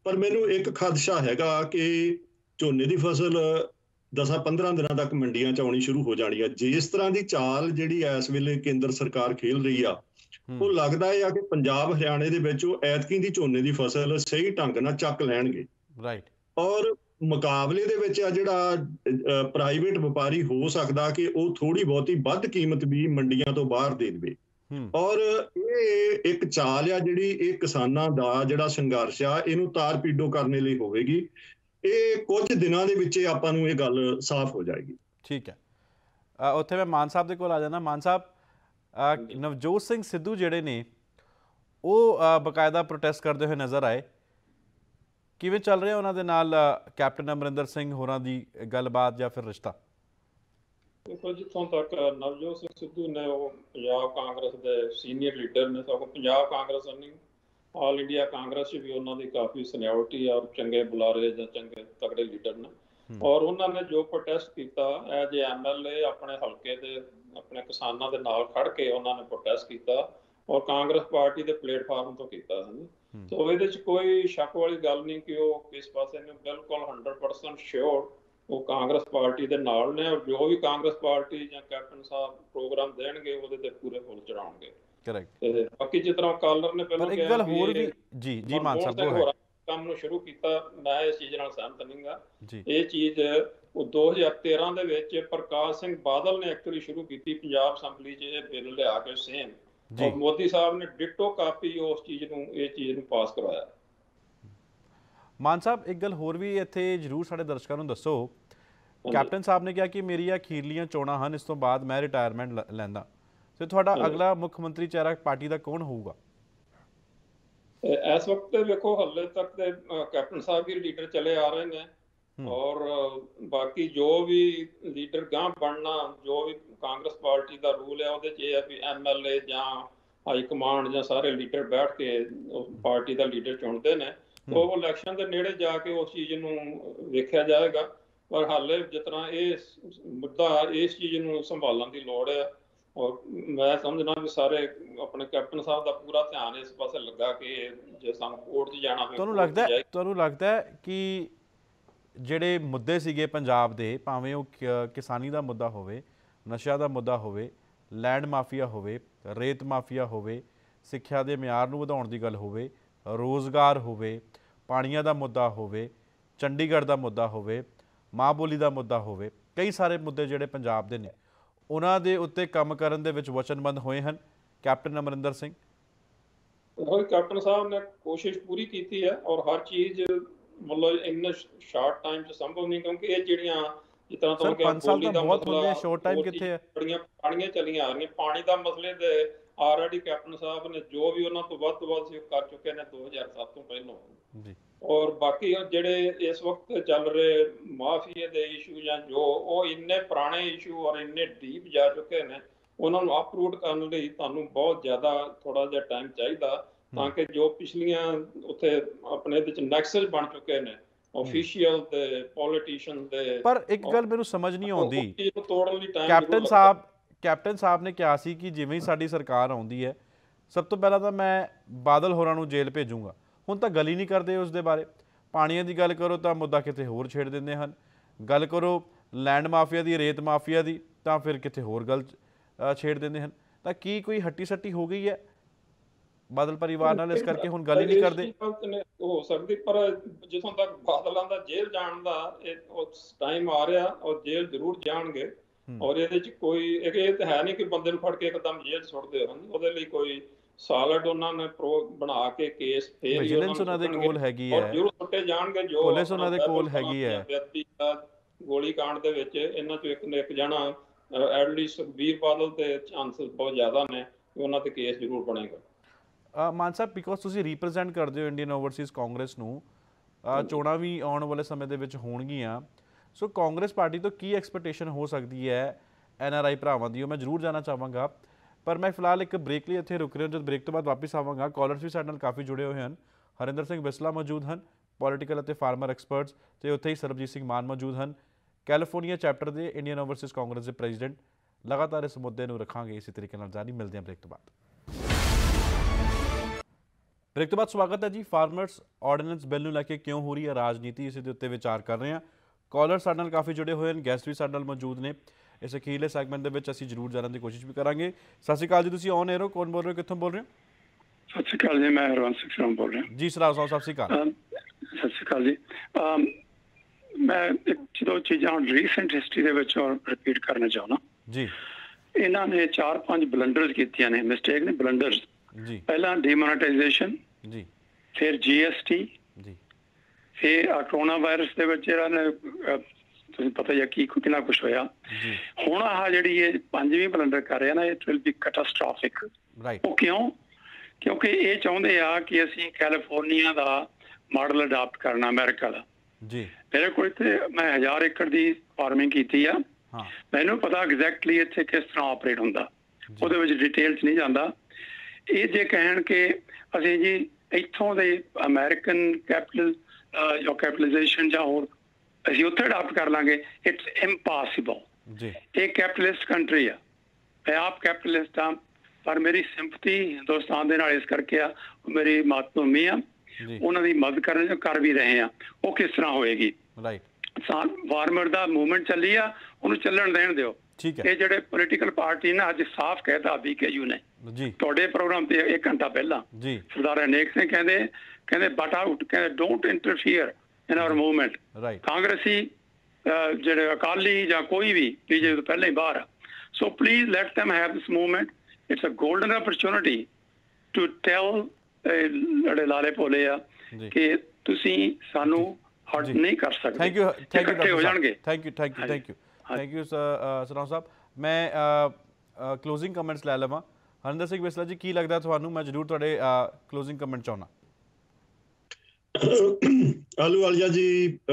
ਪਰ ਮੈਨੂੰ ਇੱਕ ਖਦਸ਼ਾ ਹੈਗਾ ਕਿ ਝੋਨੇ ਦੀ ਫਸਲ ਦਸਾਂ ਪੰਦਰਾਂ ਦਿਨਾਂ ਤੱਕ ਮੰਡੀਆਂ 'ਚ ਆਉਣੀ ਸ਼ੁਰੂ ਹੋ ਜਾਣੀ ਆ। ਜਿਸ ਤਰ੍ਹਾਂ ਦੀ ਚਾਲ ਜਿਹੜੀ ਇਸ ਵੇਲੇ ਕੇਂਦਰ ਸਰਕਾਰ ਖੇਲ ਰਹੀ ਆ, ਉਹ ਲੱਗਦਾ ਹੈ ਕਿ ਪੰਜਾਬ ਹਰਿਆਣੇ ਦੇ ਵਿੱਚ ਉਹ ਐਤਕੀ ਦੀ ਝੋਨੇ ਦੀ ਫਸਲ ਸਹੀ ਢੰਗ ਨਾਲ ਚੱਕ ਲੈਣਗੇ। ਰਾਈਟ। ਔਰ ਮੁਕਾਬਲੇ ਦੇ ਵਿੱਚ ਆ ਜਿਹੜਾ ਪ੍ਰਾਈਵੇਟ ਵਪਾਰੀ ਹੋ ਸਕਦਾ ਕਿ ਉਹ ਥੋੜੀ ਬਹੁਤੀ ਵੱਧ ਕੀਮਤ ਵੀ ਮੰਡੀਆਂ ਤੋਂ ਬਾਹਰ ਦੇ ਦੇਵੇ। ਔਰ ਇਹ ਇੱਕ ਚਾਲ ਆ ਜਿਹੜੀ ਇਹ ਕਿਸਾਨਾਂ ਦਾ ਜਿਹੜਾ ਸੰਘਰਸ਼ ਆ ਇਹਨੂੰ ਤਾਰ ਪੀਡੋ ਕਰਨ ਲਈ ਹੋਵੇਗੀ। ਇਹ ਕੁਝ ਦਿਨਾਂ ਦੇ ਵਿੱਚ ਆਪਾਂ ਨੂੰ ਇਹ ਗੱਲ ਸਾਫ਼ ਹੋ ਜਾਏਗੀ। ਠੀਕ ਹੈ। ਉੱਥੇ ਮੈਂ ਮਾਨ ਸਾਹਿਬ ਦੇ ਕੋਲ ਆ ਜਾਣਾ। ਮਾਨ ਸਾਹਿਬ, ਨਵਜੋਤ ਸਿੰਘ ਸਿੱਧੂ ਜਿਹੜੇ ਨੇ ਉਹ ਬਕਾਇਦਾ ਪ੍ਰੋਟੈਸਟ ਕਰਦੇ ਹੋਏ ਨਜ਼ਰ ਆਏ। ਕਿਵੇਂ ਚੱਲ ਰਿਹਾ ਉਹਨਾਂ ਦੇ ਨਾਲ ਕੈਪਟਨ ਅਮਰਿੰਦਰ ਸਿੰਘ ਹੋਰਾਂ ਦੀ ਗੱਲਬਾਤ ਜਾਂ ਫਿਰ ਰਿਸ਼ਤਾ? ਦੇਖੋ, ਜਿੱਥੋਂ ਤੱਕ ਨਵਜੋਤ ਸਿੰਘ ਸਿੱਧੂ ਨੇ ਉਹ ਪੰਜਾਬ ਕਾਂਗਰਸ ਦੇ ਸੀਨੀਅਰ ਲੀਡਰ ਨੇ, ਸਗੋਂ ਪੰਜਾਬ ਕਾਂਗਰਸ ਨਹੀਂ ਆਲ ਇੰਡੀਆ ਕਾਂਗਰਸ 'ਚ ਵੀ ਉਹਨਾਂ ਦੀ ਕਾਫੀ ਸੀਨੀਅਰਟੀ ਔਰ ਚੰਗੇ ਬੁਲਾਰੇ ਜਾਂ ਚੰਗੇ ਤਗੜੇ ਲੀਡਰ ਨੇ। ਔਰ ਉਹਨਾਂ ਨੇ ਜੋ ਪ੍ਰੋਟੈਸਟ ਕੀਤਾ as a M L A ਆਪਣੇ ਹਲਕੇ ਦੇ ਆਪਣੇ ਕਿਸਾਨਾਂ ਦੇ ਨਾਲ ਖੜ ਕੇ ਉਹਨਾਂ ਨੇ ਪ੍ਰੋਟੈਸਟ ਕੀਤਾ ਔਰ ਕਾਂਗਰਸ ਪਾਰਟੀ ਦੇ ਪਲੇਟਫਾਰਮ ਤੋਂ ਕੀਤਾ ਹੈ। ਸੋ ਇਹਦੇ 'ਚ ਕੋਈ ਸ਼ੱਕ ਵਾਲੀ ਗੱਲ ਨਹੀਂ ਕਿ ਉਹ ਕਿਸ ਪਾਸੇ ਨੇ। ਬਿਲਕੁਲ ਹੰਡਰਡ ਪਰਸੈਂਟ ਸ਼ੋਰ ਉਹ ਕਾਂਗਰਸ ਪਾਰਟੀ ਦੇ ਨਾਲ ਨੇ ਔਰ ਜੋ ਵੀ ਕਾਂਗਰਸ ਪਾਰਟੀ ਜਾਂ ਕੈਪਟਨ ਸਾਹਿਬ ਪ੍ਰੋਗਰਾਮ ਦੇਣਗੇ ਉਹਦੇ ਤੇ ਪੂਰੇ ਫੁੱਲ ਚੜਾਉਣਗੇ। ਕਰੈਕਟ। ਤੇ ਬਾਕੀ ਜਿਸ ਤਰ੍ਹਾਂ ਕਾਲਰ ਨੇ ਪਹਿਲਾਂ ਇੱਕ ਗੱਲ ਹੋਰ ਵੀ ਜੀ ਜੀ ਮਾਨ ਸਾਹਿਬ ਕੰਮ ਨੂੰ ਸ਼ੁਰੂ ਕੀਤਾ, ਮੈਂ ਇਸ ਚੀਜ਼ ਨਾਲ ਸਹਿਮਤ ਨਹੀਂ ਗਾ। ਇਹ ਚੀਜ਼ ਉਹ ਦੋ ਹਜ਼ਾਰ ਤੇਰਾਂ ਦੇ ਵਿੱਚ ਪ੍ਰਕਾਸ਼ ਸਿੰਘ ਬਾਦਲ ਨੇ ਐਕਚੁਅਲੀ ਸ਼ੁਰੂ ਕੀਤੀ ਪੰਜਾਬ ਅਸੈਂਬਲੀ 'ਚ ਇਹ ਬਿੱਲ ਲਿਆ ਕੇ ਸੇਮ, ਔਰ ਮੋਦੀ ਸਾਹਿਬ ਨੇ ਡਿਟੋ ਕਾਪੀ ਉਸ ਚੀਜ਼ ਨੂੰ ਇਹ ਚੀਜ਼ ਨੂੰ ਪਾਸ ਕਰਵਾਇਆ। ਮਾਨ ਸਾਹਿਬ, ਇੱਕ ਗੱਲ ਹੋਰ ਵੀ ਇੱਥੇ ਜ਼ਰੂਰ ਸਾਡੇ ਦਰਸ਼ਕਾਂ ਨੂੰ ਦੱਸੋ। ਕੈਪਟਨ ਸਾਹਿਬ ਨੇ ਕਿਹਾ ਕਿ ਮੇਰੀਆਂ ਅਖੀਰਲੀਆਂ ਚੋਣਾਂ ਹਨ, ਇਸ ਤੋਂ ਬਾਅਦ ਮੈਂ ਰਿਟਾਇਰਮੈਂਟ ਲੈਂਦਾ। ਤੇ ਤੁਹਾਡਾ ਅਗਲਾ ਮੁੱਖ ਮੰਤਰੀ ਚਿਹਰਾ ਪਾਰਟੀ ਦਾ ਕੌਣ ਹੋਊਗਾ? ਇਸ ਵਕਤ ਵੇਖੋ, ਹਾਲੇ ਤੱਕ ਤੇ ਕੈਪਟਨ ਸਾਹਿਬ ਵੀ ਲੀਡਰ ਚਲੇ ਆ ਰਹੇ ਨੇ ਔਰ ਬਾਕੀ ਜੋ ਵੀ ਲੀਡਰ ਗਾਂ ਬਣਨਾ, ਜੋ ਵੀ ਕਾਂਗਰਸ ਪਾਰਟੀ ਦਾ ਰੂਲ ਹੈ ਉਹਦੇ 'ਚ ਇਹ ਹੈ ਵੀ ਐਮ ਐਲ ਏ ਜਾਂ ਹਾਈ ਕਮਾਂਡ ਜਾਂ ਸਾਰੇ ਲੀਡਰ ਬੈਠ ਕੇ ਉਸ ਪਾਰਟੀ ਦਾ ਲੀਡਰ ਚੁਣਦੇ ਨੇ। ਉਹ ਇਲੈਕਸ਼ਨ ਦੇ ਨੇੜੇ ਜਾ ਕੇ ਉਸ ਚੀਜ਼ ਨੂੰ ਵੇਖਿਆ ਜਾਏਗਾ। ਪਰ ਹਾਲੇ ਜਿਸ ਤਰ੍ਹਾਂ ਇਹ ਮੁੱਦਾ ਇਸ ਚੀਜ਼ ਨੂੰ ਸੰਭਾਲਣ ਦੀ ਲੋੜ ਹੈ ਔਰ ਮੈਂ ਸਮਝਣਾ ਵੀ ਸਾਰੇ ਆਪਣੇ ਕੈਪਟਨ ਸਾਹਿਬ ਦਾ ਪੂਰਾ ਧਿਆਨ ਇਸ ਪਾਸੇ ਲੱਗਾ ਕਿ ਜੇ ਸਾਨੂੰ ਕੋਰਟ 'ਚ ਜਾਣਾ ਪਵੇ। ਤੁਹਾਨੂੰ ਲੱਗਦਾ ਤੁਹਾਨੂੰ ਲੱਗਦਾ ਹੈ ਕਿ ਜਿਹੜੇ ਮੁੱਦੇ ਸੀਗੇ ਪੰਜਾਬ ਦੇ, ਭਾਵੇਂ ਉਹ ਕਿਸਾਨੀ ਦਾ ਮੁੱਦਾ ਹੋਵੇ, ਨਸ਼ਿਆਂ ਦਾ ਮੁੱਦਾ ਹੋਵੇ, ਲੈਂਡ ਮਾਫੀਆ ਹੋਵੇ, ਰੇਤ ਮਾਫੀਆ ਹੋਵੇ, ਸਿੱਖਿਆ ਦੇ ਮਿਆਰ ਨੂੰ ਵਧਾਉਣ ਦੀ ਗੱਲ ਹੋਵੇ, ਰੋਜ਼ਗਾਰ ਹੋਵੇ, ਪਾਣੀਆਂ ਦਾ ਮੁੱਦਾ ਹੋਵੇ, ਚੰਡੀਗੜ੍ਹ ਦਾ ਮੁੱਦਾ ਹੋਵੇ, ਮਾਂ ਬੋਲੀ ਦਾ ਮੁੱਦਾ ਹੋਵੇ, ਕਈ ਸਾਰੇ ਮੁੱਦੇ ਜਿਹੜੇ ਪੰਜਾਬ ਦੇ ਨੇ ਉਹਨਾਂ ਦੇ ਉੱਤੇ ਕੰਮ ਕਰਨ ਦੇ ਵਿੱਚ ਵਚਨਬੱਧ ਹੋਏ ਹਨ ਕੈਪਟਨ ਅਮਰਿੰਦਰ ਸਿੰਘ? ਕੈਪਟਨ ਸਾਹਿਬ ਨੇ ਕੋਸ਼ਿਸ਼ ਪੂਰੀ ਕੀਤੀ ਹੈ ਔਰ ਹਰ ਚੀਜ਼ ਮਤਲਬ ਇੰਨੇ ਸ਼ਾਰਟ ਟਾਈਮ 'ਚ ਸੰਭਵ ਨਹੀਂ, ਕਿਉਂਕਿ ਇਹ ਜਿਹੜੀਆਂ ਜਿਸ ਤਰ੍ਹਾਂ ਤੋਂ ਪੰਜ ਸਾਲ ਦਾ ਬਹੁਤ ਹੁੰਦੇ, ਸ਼ਾਰਟ ਟਾਈਮ ਕਿੱਥੇ ਹੈ? ਬੜੀਆਂ ਪਾਣੀਆਂ ਚੱਲੀਆਂ ਆ ਰਹੀਆਂ। ਪਾਣੀ ਦਾ ਮਸਲੇ ਦੇ ਆਲਰੇਡੀ ਕੈਪਟਨ ਸਾਹਿਬ ਨੇ ਜੋ ਵੀ ਉਹਨਾਂ ਤੋਂ ਵੱਧ ਤੋਂ ਵੱਧ ਸੀ ਕਰ ਚੁੱਕੇ ਨੇ ਦੋ ਹਜ਼ਾਰ ਸੱਤ ਤੋਂ ਪਹਿਲਾਂ ਜੀ। ਔਰ ਬਾਕੀ ਜਿਹੜੇ ਇਸ ਵਕਤ ਚੱਲ ਰਹੇ ਮਾਫੀਏ ਦੇ ਇਸ਼ੂ ਜਾਂ ਜੋ ਉਹ ਇੰਨੇ ਪੁਰਾਣੇ ਇਸ਼ੂ ਔਰ ਇੰਨੇ ਡੀਪ ਜਾ ਚੁੱਕੇ ਨੇ, ਉਹਨਾਂ ਨੂੰ ਅਪਰੂਟ ਕਰਨ ਲਈ ਤੁਹਾਨੂੰ ਬਹੁਤ ਜ਼ਿਆਦਾ ਥੋੜਾ ਜਿਹਾ ਟਾਈਮ ਚਾਹੀਦਾ ਤਾਂ ਕਿ ਜੋ ਪਿਛਲੀਆਂ ਉੱਥੇ ਆਪਣੇ ਇਹਦੇ ਚ ਨੈਕਸਸ ਬਣ ਚੁੱਕੇ ਨੇ ਆਫੀਸ਼ੀਅਲ ਤੇ ਪੋਲੀਟੀਸ਼ੀਅਨ ਦੇ। ਪਰ ਇੱਕ ਗੱਲ ਮੈਨੂੰ ਸਮਝ ਨਹੀਂ ਆਉਂਦੀ, ਤੋੜਨ ਲਈ ਟਾਈਮ ਕੈਪਟਨ ਸਾਹਿਬ ਕੈਪਟਨ ਸਾਹਿਬ ਨੇ ਕਿਹਾ ਸੀ ਕਿ ਜਿਵੇਂ ਹੀ ਸਾਡੀ ਸਰਕਾਰ ਆਉਂਦੀ ਹੈ ਸਭ ਤੋਂ ਪਹਿਲਾਂ ਤਾਂ ਮੈਂ ਬਾਦਲ ਹੋਰਾਂ ਨੂੰ ਜੇਲ੍ਹ ਭੇਜੂੰਗਾ। ਹੁਣ ਤਾਂ ਗੱਲ ਹੀ ਨਹੀਂ ਕਰਦੇ ਉਸ ਦੇ ਬਾਰੇ। ਪਾਣੀਆਂ ਦੀ ਗੱਲ ਕਰੋ ਤਾਂ ਮੁੱਦਾ ਕਿਤੇ ਹੋਰ ਛੇੜ ਦਿੰਦੇ ਹਨ, ਗੱਲ ਕਰੋ ਲੈਂਡ ਮਾਫੀਆ ਦੀ, ਰੇਤ ਮਾਫੀਆ ਦੀ, ਤਾਂ ਫਿਰ ਕਿਤੇ ਹੋਰ ਗੱਲ ਛੇੜ ਦਿੰਦੇ ਹਨ। ਤਾਂ ਕੀ ਕੋਈ ਹੱਟੀ ਸੱਟੀ ਹੋ ਗਈ ਹੈ ਬਾਦਲ ਪਰਿਵਾਰ ਨਾਲ ਇਸ ਕਰਕੇ ਹੁਣ ਗੱਲ ਹੀ ਨਹੀਂ ਕਰਦੇ? ਹੋ ਸਕਦੀ, ਪਰ ਜਿੱਥੋਂ ਤੱਕ ਬਾਦਲਾਂ ਦਾ ਜੇਲ੍ਹ ਜਾਣ ਦਾ ਟਾਈਮ ਆ ਰਿਹਾ ਔਰ ਜੇਲ੍ਹ ਜ਼ਰੂਰ ਜਾਣਗੇ। ਔਰ ਇਹਦੇ ਚ ਕੋਈ ਇਹ ਤਾਂ ਹੈ ਨਹੀਂ ਕਿ ਬੰਦੇ ਨੂੰ ਫੜ ਕੇ ਇੱਕਦਮ ਜੇਲ੍ਹ ਸੁੱਟਦੇ ਹਨ। ਉਹਦੇ ਲਈ ਕੋਈ ਸਾਲਡ ਉਹਨਾਂ ਨੇ ਪ੍ਰੋ ਬਣਾ ਕੇ ਕੇਸ ਫੇਰ ਵਿਜੀਲੈਂਸ ਉਹਨਾਂ ਦੇ ਕੋਲ ਹੈਗੀ ਹੈ, ਜ਼ਰੂਰ ਸੁੱਟੇ ਜਾਣਗੇ। ਜੋ ਪੁਲਿਸ ਉਹਨਾਂ ਦੇ ਕੋਲ ਹੈਗੀ ਹੈ। ਗੋਲੀ ਕਾਂਡ ਦੇ ਵਿੱਚ ਇਹਨਾਂ ਚੋਂ ਇੱਕ ਨੇ ਇੱਕ ਜਣਾ ਐਟਲੀਸਟ ਸੁਖਬੀਰ ਬਾਦਲ ਤੇ ਚਾਂਸਸ ਬਹੁਤ ਜ਼ਿਆਦਾ ਨੇ ਕਿ ਉਹਨਾਂ ਤੇ ਕੇਸ ਜ਼ਰੂਰ ਬਣੇਗਾ। ਮਾਨ ਸਾਹਿਬ, ਬਿਕੋਜ਼ ਤੁਸੀਂ ਰਿਪਰੈਜ਼ੈਂਟ ਕਰਦੇ ਹੋ ਇੰਡੀਅਨ ਓਵਰਸੀਜ਼ ਕਾਂਗਰਸ ਨੂੰ, ਚੋਣਾਂ ਵੀ ਆਉਣ ਵਾਲੇ ਸਮੇਂ ਦੇ ਵਿੱਚ ਹੋਣਗੀਆਂ, ਸੋ ਕਾਂਗਰਸ ਪਾਰਟੀ ਤੋਂ ਕੀ ਐਕਸਪੈਕਟੇਸ਼ਨ ਹੋ ਸਕਦੀ ਹੈ ਐਨ ਆਰ ਆਈ ਭਰਾਵਾਂ ਦੀ? ਉਹ ਮੈਂ ਜ਼ਰੂਰ ਜਾਣਨਾ ਚਾਹਾਂਗਾ, ਪਰ ਮੈਂ ਫਿਲਹਾਲ ਇੱਕ ਬ੍ਰੇਕ ਲਈ ਇੱਥੇ ਰੁਕ ਰਿਹਾ। ਜਦ ਬ੍ਰੇਕ ਤੋਂ ਬਾਅਦ ਵਾਪਸ ਆਵਾਂਗਾ, ਕਾਲਰਸ ਵੀ ਸਾਡੇ ਨਾਲ ਕਾਫੀ ਜੁੜੇ ਹੋਏ ਹਨ। ਹਰਿੰਦਰ ਸਿੰਘ ਬਿਸਲਾ ਮੌਜੂਦ ਹਨ, ਪੋਲੀਟੀਕਲ ਅਤੇ ਫਾਰਮਰ ਐਕਸਪਰਟਸ, ਅਤੇ ਉੱਥੇ ਹੀ ਸਰਬਜੀਤ ਸਿੰਘ ਮਾਨ ਮੌਜੂਦ ਹਨ, ਕੈਲੀਫੋਰਨੀਆ ਚੈਪਟਰ ਦੇ ਇੰਡੀਅਨ ਓਵਰਸੀਜ਼ ਕਾਂਗਰਸ ਦੇ ਪ੍ਰੈਜ਼ੀਡੈਂਟ। ਲਗਾਤਾਰ ਇਸ ਮੁੱਦੇ ਨੂੰ ਰੱਖਾਂਗੇ ਇਸੇ ਤਰੀਕੇ ਨਾਲ ਜਾਰੀ। ਮਿਲਦੇ ਹਾਂ ਬ੍ਰੇਕ ਤੋਂ ਬਾਅਦ। ब्रेक तो बाद स्वागत है जी। फार्मर्स ऑर्ਡੀਨੈਂਸ बिल ਨੂੰ ਲੈ ਕੇ ਕਿਉਂ ਹੋ ਰਹੀ ਹੈ ਰਾਜਨੀਤੀ, ਇਸ ਦੇ ਉੱਤੇ ਵਿਚਾਰ ਕਰ ਰਹੇ ਹਾਂ। ਕਾਲਰ ਸਾਡੇ ਨਾਲ ਕਾਫੀ ਜੁੜੇ ਹੋਏ ਹਨ, ਗੈਸਟ ਵੀ ਸਾਡੇ ਨਾਲ ਮੌਜੂਦ ਨੇ। ਇਸ ਅਖੀਰਲੇ ਸੈਗਮੈਂਟ ਦੇ ਵਿੱਚ ਅਸੀਂ ਜ਼ਰੂਰ ਜਾਣਨ ਦੀ ਕੋਸ਼ਿਸ਼ ਵੀ ਕਰਾਂਗੇ। ਸਤਿ ਸ਼੍ਰੀ ਅਕਾਲ ਜੀ, ਤੁਸੀਂ ਔਨ 에ਅਰ ਹੋ, ਕੌਣ ਬੋਲ ਰਹੇ ਹੋ, ਕਿੱਥੋਂ ਬੋਲ ਰਹੇ ਹੋ? ਸਤਿ ਸ਼੍ਰੀ ਅਕਾਲ ਜੀ, ਮੈਂ ਹਰਵੰਸ ਸਿੰਘ ਸਰਾਮ ਬੋਲ ਰਿਹਾ ਜੀ। ਸਰਾਮ ਸਾਹਿਬ ਸਤਿ ਸ਼੍ਰੀ ਅਕਾਲ। ਸਤਿ ਸ਼੍ਰੀ ਅਕਾਲ ਜੀ। ਮੈਂ ਇੱਕ ਦੋ ਚੀਜ਼ਾਂ ਹੁਣ ਰੀਸੈਂਟ ਹਿਸਟਰੀ ਦੇ ਵਿੱਚ ਰਿਪੀਟ ਕਰਨਾ ਚਾਹੁੰਦਾ ਜੀ। ਇਹਨਾਂ ਨੇ ਚਾਰ ਪੰਜ ਬਲੰਡਰਸ ਕੀਤੀਆਂ ਨੇ, ਮਿਸਟੇਕ ਨੇ, ਬਲੰਡਰਸ ਜੀ। ਪਹਿਲਾਂ ਡੀਮੋਨੇਟਾਈਜੇਸ਼ਨ ਜੀ, ਫਿਰ ਜੀਐਸਟੀ ਜੀ, ਫਿਰ ਕਰੋਨਾ ਵਾਇਰਸ ਦੇ ਵਿੱਚ ਜਿਹੜਾ ਨੇ ਤੁਸੀਂ ਪਤਾ ਹੀ ਆ ਕੀ ਕਿੰਨਾ ਕੁਛ ਹੋਇਆ। ਹੁਣ ਆਹ ਜਿਹੜੀ ਇਹ ਪੰਜਵੀਂ ਬਲੰਡਰ ਕਰ ਰਿਹਾ ਨਾ, ਇਟ ਵਿਲ ਬੀ ਕੈਟਾਸਟ੍ਰੋਫਿਕ। ਉਹ ਕਿਉਂ? ਕਿਉਂਕਿ ਇਹ ਚਾਹੁੰਦੇ ਆ ਕਿ ਅਸੀਂ ਕੈਲੀਫੋਰਨੀਆ ਦਾ ਮਾਡਲ ਅਡਾਪਟ ਕਰਨਾ ਅਮਰੀਕਾ ਦਾ ਜੀ। ਮੇਰੇ ਕੋਲ ਇੱਥੇ ਮੈਂ ਹਜ਼ਾਰ ਏਕੜ ਦੀ ਫਾਰਮਿੰਗ ਕੀਤੀ ਆ, ਮੈਨੂੰ ਪਤਾ ਐਗਜ਼ੈਕਟਲੀ ਇੱਥੇ ਕਿਸ ਤਰ੍ਹਾਂ ਆਪਰੇਟ ਹੁੰਦਾ, ਉਹਦੇ ਵਿੱਚ ਡਿਟੇਲ 'ਚ ਨਹੀਂ ਜਾਂਦਾ। ਇਹ ਜੇ ਕਹਿਣ ਕਿ ਅਸੀਂ ਜੀ ਇੱਥੋਂ ਦੇ ਅਮਰੀਕਨ ਕੈਪੀਟਲ ਜਾਂ ਕੈਪੀਟਲਾਈਜੇਸ਼ਨ ਜਾਂ ਹੋਰ ਅਸੀਂ ਉੱਥੇ ਅਡਾਪਟ ਕਰ ਲਾਂਗੇ, ਇਟਸ ਇੰਪੋਸੀਬਲ ਜੀ। ਇਹ ਕੈਪੀਟਲਿਸਟ ਕੰਟਰੀ ਆ, ਮੈਂ ਆਪ ਕੈਪੀਟਲਿਸਟ ਹਾਂ, ਪਰ ਮੇਰੀ ਸਿੰਪਥੀ ਹਿੰਦੁਸਤਾਨ ਦੇ ਨਾਲ ਇਸ ਕਰਕੇ ਆ, ਮੇਰੀ ਮਾਤ ਭੂਮੀ ਆ, ਉਹਨਾਂ ਦੀ ਮਦਦ ਕਰਨ ਕਰ ਵੀ ਰਹੇ ਆ। ਉਹ ਕਿਸ ਤਰ੍ਹਾਂ ਹੋਏਗੀ? ਫਾਰਮਰ ਦਾ ਮੂਵਮੈਂਟ ਚੱਲੀ ਆ, ਉਹਨੂੰ ਚੱਲਣ ਦੇਣ ਦਿਓ। ਇਹ ਜਿਹੜੇ ਪੋਲੀਟੀਕਲ ਪਾਰਟੀ ਨੇ ਅੱਜ ਸਾਫ਼ ਕਹਿਤਾ ਬੀਕੇਯੂ ਨੇ ਤੁਹਾਡੇ ਪ੍ਰੋਗਰਾਮ ਤੇ ਇੱਕ ਘੰਟਾ ਪਹਿਲਾਂ ਸਰਦਾਰ ਅਨੇਕ ਸਿੰਘ ਕਹਿੰਦੇ ਕਹਿੰਦੇ ਬਟ ਆਊਟ, ਕਹਿੰਦੇ don't interfere in our movement. ਕਾਂਗਰਸੀ ਜਿਹੜੇ ਅਕਾਲੀ ਜਾਂ ਕੋਈ ਵੀ ਬੀਜੇਪੀ ਤੋਂ ਪਹਿਲਾਂ ਹੀ ਬਾਹਰ ਆ। So please let them have this movement. It's a golden opportunity to tell ਜਿਹੜੇ ਲਾਲੇ ਭੋਲੇ ਆ ਕਿ ਤੁਸੀਂ ਸਾਨੂੰ ਹਰਟ ਨਹੀਂ ਕਰ ਸਕਦੇ। ਥੈਂਕ ਯੂ, ਥੈਂਕ ਯੂ ਹੋ ਜਾਣਗੇ। Thank you, thank you, thank you, thank you ਸਰਾਮ ਸਾਹਿਬ। ਮੈਂ ਕਲੋਜ਼ਿੰਗ ਕਮੈਂਟਸ ਲੈ ਲਵਾਂ। ਹਰਿੰਦਰ ਸਿੰਘ ਬਿਸਲਾ ਜੀ, ਕੀ ਲੱਗਦਾ ਤੁਹਾਨੂੰ? ਮੈਂ ਜ਼ਰੂਰ ਤੁਹਾਡੇ ਕਲੋਜ਼ਿੰਗ ਕਮੈਂਟ ਚਾਹੁੰਦਾ। ਆਹਲੂਵਾਲੀਆ ਜੀ,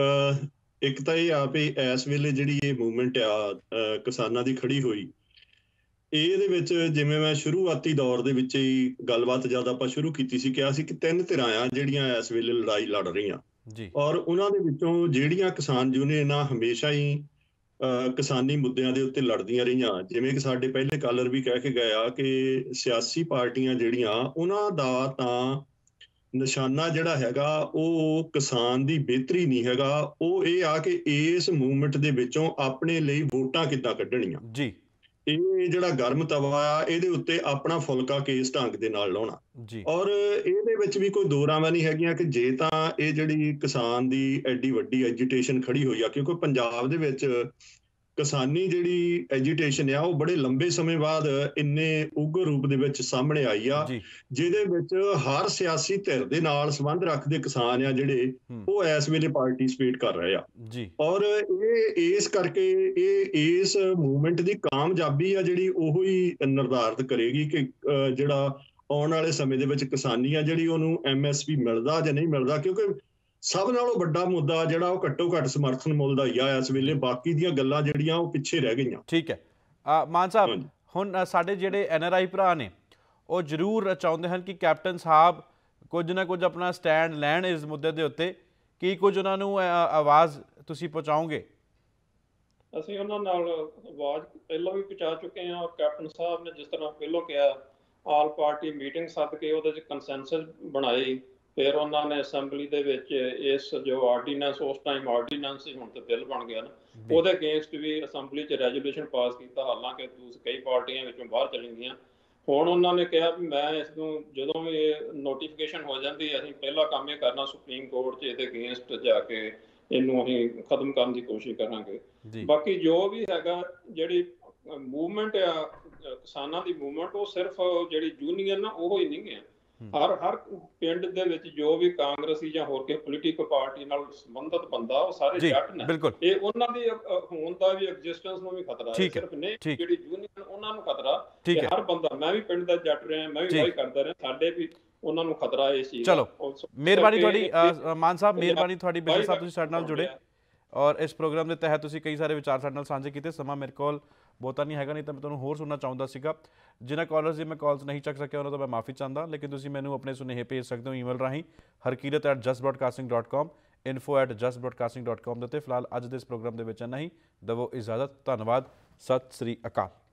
ਇੱਕ ਤਾਂ ਇਹ ਆ ਵੀ ਇਸ ਵੇਲੇ ਜਿਹੜੀ ਇਹ ਮੂਵਮੈਂਟ ਆ ਕਿਸਾਨਾਂ ਦੀ ਖੜੀ ਹੋਈ, ਇਹਦੇ ਵਿੱਚ ਜਿਵੇਂ ਮੈਂ ਸ਼ੁਰੂਆਤੀ ਦੌਰ ਦੇ ਵਿੱਚ ਹੀ ਗੱਲਬਾਤ ਜਦ ਆਪਾਂ ਸ਼ੁਰੂ ਕੀਤੀ ਸੀ, ਕਿਹਾ ਸੀ ਕਿ ਤਿੰਨ ਧਿਰਾਂ ਆ ਜਿਹੜੀਆਂ ਇਸ ਵੇਲੇ ਲੜਾਈ ਲੜ ਰਹੀਆਂ ਜੀ, ਔਰ ਉਹਨਾਂ ਦੇ ਵਿੱਚੋਂ ਜਿਹੜੀਆਂ ਕਿਸਾਨ ਯੂਨੀਅਨਾਂ ਹਮੇਸ਼ਾ ਹੀ ਕਿਸਾਨੀ ਮੁੱਦਿਆਂ ਦੇ ਉੱਤੇ ਲੜਦੀਆਂ ਰਹੀਆਂ, ਜਿਵੇਂ ਕਿ ਸਾਡੇ ਪਹਿਲੇ ਕਾਲਰ ਵੀ ਕਹਿ ਕੇ ਗਏ ਆ ਕਿ ਸਿਆਸੀ ਪਾਰਟੀਆਂ ਜਿਹੜੀਆਂ ਉਹਨਾਂ ਦਾ ਤਾਂ ਨਿਸ਼ਾਨਾ ਜਿਹੜਾ ਹੈਗਾ ਉਹ ਕਿਸਾਨ ਦੀ ਬਿਹਤਰੀ ਨਹੀਂ ਹੈਗਾ, ਉਹ ਇਹ ਆ ਕਿ ਇਸ ਮੂਵਮੈਂਟ ਦੇ ਵਿੱਚੋਂ ਆਪਣੇ ਲਈ ਵੋਟਾਂ ਕਿੱਦਾਂ ਕੱਢਣੀਆਂ ਜੀ। ਇਹ ਜਿਹੜਾ ਗਰਮ ਤਵਾ ਆ ਇਹਦੇ ਉੱਤੇ ਆਪਣਾ ਫੁਲਕਾ ਕਿਸ ਢੰਗ ਦੇ ਨਾਲ ਲਾਉਣਾ ਜੀ। ਔਰ ਇਹਦੇ ਵਿੱਚ ਵੀ ਕੋਈ ਦੋ ਰਾਵਾਂ ਨਹੀਂ ਹੈਗੀਆਂ ਕਿ ਜੇ ਤਾਂ ਇਹ ਜਿਹੜੀ ਕਿਸਾਨ ਦੀ ਐਡੀ ਵੱਡੀ ਐਜੀਟੇਸ਼ਨ ਖੜੀ ਹੋਈ ਆ, ਕਿਉਂਕਿ ਪੰਜਾਬ ਦੇ ਵਿੱਚ ਕਿਸਾਨੀ ਜਿਹੜੀ ਐਜੀਟੇਸ਼ਨ ਆ ਉਹ ਬੜੇ ਲੰਬੇ ਸਮੇਂ ਬਾਅਦ ਇੰਨੇ ਉਗਰ ਰੂਪ ਦੇ ਵਿੱਚ ਸਾਹਮਣੇ ਆਈ ਆ, ਜਿਹਦੇ ਵਿੱਚ ਹਰ ਸਿਆਸੀ ਧਿਰ ਦੇ ਨਾਲ ਸੰਬੰਧ ਰੱਖਦੇ ਕਿਸਾਨ ਆ ਜਿਹੜੇ ਉਹ ਇਸ ਵੇਲੇ ਪਾਰਟਿਸਿਪੇਟ ਕਰ ਰਹੇ ਆ ਜੀ। ਔਰ ਇਹ ਇਸ ਕਰਕੇ ਇਹ ਇਸ ਮੂਵਮੈਂਟ ਦੀ ਕਾਮਯਾਬੀ ਆ ਜਿਹੜੀ ਉਹੋ ਹੀ ਨਿਰਧਾਰਿਤ ਕਰੇਗੀ ਕਿ ਜਿਹੜਾ ਆਉਣ ਵਾਲੇ ਸਮੇਂ ਦੇ ਵਿੱਚ ਕਿਸਾਨੀ ਆ ਜਿਹੜੀ ਉਹਨੂੰ ਐਮ ਐਸ ਪੀ ਮਿਲਦਾ ਜਾਂ ਨਹੀਂ ਮਿਲਦਾ, ਕਿਉਂਕਿ ਸਭ ਨਾਲੋਂ ਵੱਡਾ ਮੁੱਦਾ ਜਿਹੜਾ ਉਹ ਘੱਟੋ ਘੱਟ ਸਮਰਥਨ ਮੁੱਲ ਦਾ ਹੀ ਆ ਇਸ ਵੇਲੇ, ਬਾਕੀ ਦੀਆਂ ਗੱਲਾਂ ਜਿਹੜੀਆਂ ਉਹ ਪਿੱਛੇ ਰਹਿ ਗਈਆਂ। ਠੀਕ ਹੈ ਮਾਨ ਸਾਹਿਬ, ਹੁਣ ਸਾਡੇ ਜਿਹੜੇ ਐਨ ਆਰ ਆਈ ਭਰਾ ਨੇ ਉਹ ਜ਼ਰੂਰ ਚਾਹੁੰਦੇ ਹਨ ਕਿ ਕੈਪਟਨ ਸਾਹਿਬ ਕੁਝ ਨਾ ਕੁਝ ਆਪਣਾ ਸਟੈਂਡ ਲੈਣ ਇਸ ਮੁੱਦੇ ਦੇ ਉੱਤੇ, ਕੀ ਕੁਝ ਉਹਨਾਂ ਨੂੰ ਆਵਾਜ਼ ਤੁਸੀਂ ਪਹੁੰਚਾਓਗੇ? ਅਸੀਂ ਉਹਨਾਂ ਨਾਲ ਆਵਾਜ਼ ਪਹਿਲਾਂ ਵੀ ਪਹੁੰਚਾ ਚੁੱਕੇ ਹਾਂ। ਕੈਪਟਨ ਸਾਹਿਬ ਨੇ ਜਿਸ ਤਰ੍ਹਾਂ ਪਹਿਲਾਂ ਕਿਹਾ ਆਲ ਪਾਰਟੀ ਮੀਟਿੰਗ ਸੱਦ ਕੇ ਉਹਦੇ 'ਚ ਕੰਸੈਂਸਸ ਬਣਾਈ, ਫਿਰ ਉਹਨਾਂ ਨੇ ਅਸੈਂਬਲੀ ਦੇ ਵਿੱਚ ਇਸ ਜੋ ਆਰਡੀਨੈਂਸ ਉਸ ਟਾਈਮ ਆਰਡੀਨੈਂਸ ਸੀ, ਹੁਣ ਤੇ ਬਿੱਲ ਬਣ ਗਿਆ ਨਾ, ਉਹਦੇ ਅਗੇਂਸਟ ਵੀ ਅਸੈਂਬਲੀ 'ਚ ਰੈਜ਼ੋਲੂਸ਼ਨ ਪਾਸ ਕੀਤਾ, ਹਾਲਾਂਕਿ ਦੂਸਰੀ ਕਈ ਪਾਰਟੀਆਂ ਵਿੱਚੋਂ ਬਾਹਰ ਚਲੀ ਗਈਆਂ। ਹੁਣ ਉਹਨਾਂ ਨੇ ਕਿਹਾ ਵੀ ਮੈਂ ਇਸ ਨੂੰ ਜਦੋਂ ਵੀ ਨੋਟੀਫਿਕੇਸ਼ਨ ਹੋ ਜਾਂਦੀ ਅਸੀਂ ਪਹਿਲਾ ਕੰਮ ਇਹ ਕਰਨਾ ਸੁਪਰੀਮ ਕੋਰਟ 'ਚ ਇਹਦੇ ਅਗੇਂਸਟ ਜਾ ਕੇ ਇਹਨੂੰ ਅਸੀਂ ਖਤਮ ਕਰਨ ਦੀ ਕੋਸ਼ਿਸ਼ ਕਰਾਂਗੇ। ਬਾਕੀ ਜੋ ਵੀ ਹੈਗਾ ਜਿਹੜੀ ਮੂਵਮੈਂਟ ਆ ਕਿਸਾਨਾਂ ਦੀ ਮੂਵਮੈਂਟ, ਉਹ ਸਿਰਫ ਜਿਹੜੀ ਯੂਨੀਅਨ ਆ ਉਹ ਹੀ ਨਹੀਂ ਹੈ, ਹਰ ਹਰ ਪਿੰਡ ਦੇ ਵਿੱਚ ਜੋ ਵੀ ਕਾਂਗਰਸੀ ਜਾਂ ਹੋਰ ਕਿਸੇ ਪੋਲੀਟੀਕਲ ਪਾਰਟੀ ਨਾਲ ਸੰਬੰਧਿਤ ਬੰਦਾ ਉਹ ਸਾਰੇ ਜੱਟ ਨੇ। ਇਹ ਉਹਨਾਂ ਦੀ ਹੋਣ ਦਾ ਵੀ ਐਗਜ਼ਿਸਟੈਂਸ ਨੂੰ ਵੀ ਖਤਰਾ ਹੈ, ਸਿਰਫ ਨਹੀਂ ਜਿਹੜੀ ਯੂਨੀਅਨ ਉਹਨਾਂ ਨੂੰ ਖਤਰਾ ਕਿ ਹਰ ਬੰਦਾ, ਮੈਂ ਵੀ ਪਿੰਡ ਦਾ ਜੱਟ ਰਿਹਾ, ਮੈਂ ਵੀ ਵਾਹੀ ਕਰਦਾ ਰਿਹਾ, ਸਾਡੇ ਵੀ ਉਹਨਾਂ ਨੂੰ ਖਤਰਾ ਇਸ ਚੀਜ਼ ਦਾ। ਚਲੋ ਮਿਹਰਬਾਨੀ ਤੁਹਾਡੀ ਮਾਨ ਸਾਹਿਬ, ਮਿਹਰਬਾਨੀ ਤੁਹਾਡੀ ਬਿਜਲੀ ਸਾਹਿਬ, ਤੁਸੀਂ ਸਾਡੇ ਨਾਲ ਜੁੜੇ ਔਰ ਇਸ ਪ੍ਰੋਗਰਾਮ ਦੇ ਤਹਿਤ ਤੁਸੀਂ ਕਈ ਸਾਰੇ ਵਿਚਾਰ ਸਾਡੇ ਨਾਲ ਸਾਂਝੇ ਕੀਤੇ। ਸਮਾਂ ਮੇਰੇ ਕੋਲ ਬਹੁਤਾ ਨਹੀਂ ਹੈਗਾ, ਨਹੀਂ ਤਾਂ ਮੈਂ ਤੁਹਾਨੂੰ ਹੋਰ ਸੁਣਨਾ ਚਾਹੁੰਦਾ ਸੀਗਾ। ਜਿਨ੍ਹਾਂ ਕਾਲਰਸ ਦੀ ਮੈਂ ਕਾਲਸ ਨਹੀਂ ਚੱਕ ਸਕਿਆ ਉਹਨਾਂ ਤੋਂ ਮੈਂ ਮਾਫੀ ਚਾਹੁੰਦਾ, ਲੇਕਿਨ ਤੁਸੀਂ ਮੈਨੂੰ ਆਪਣੇ ਸੁਨੇਹੇ ਭੇਜ ਸਕਦੇ ਹੋ ਈਮੇਲ ਰਾਹੀਂ Harkirat at just broadcasting dot com, info at just broadcasting dot com ਦੇ ਉੱਤੇ। ਫਿਲਹਾਲ ਅੱਜ ਦੇ ਇਸ ਪ੍ਰੋਗਰਾਮ ਦੇ ਵਿੱਚ ਇੰਨਾ ਹੀ। ਦਵੋ ਇਜਾਜ਼ਤ, ਧੰਨਵਾਦ, ਸਤਿ ਸ੍ਰੀ ਅਕਾਲ।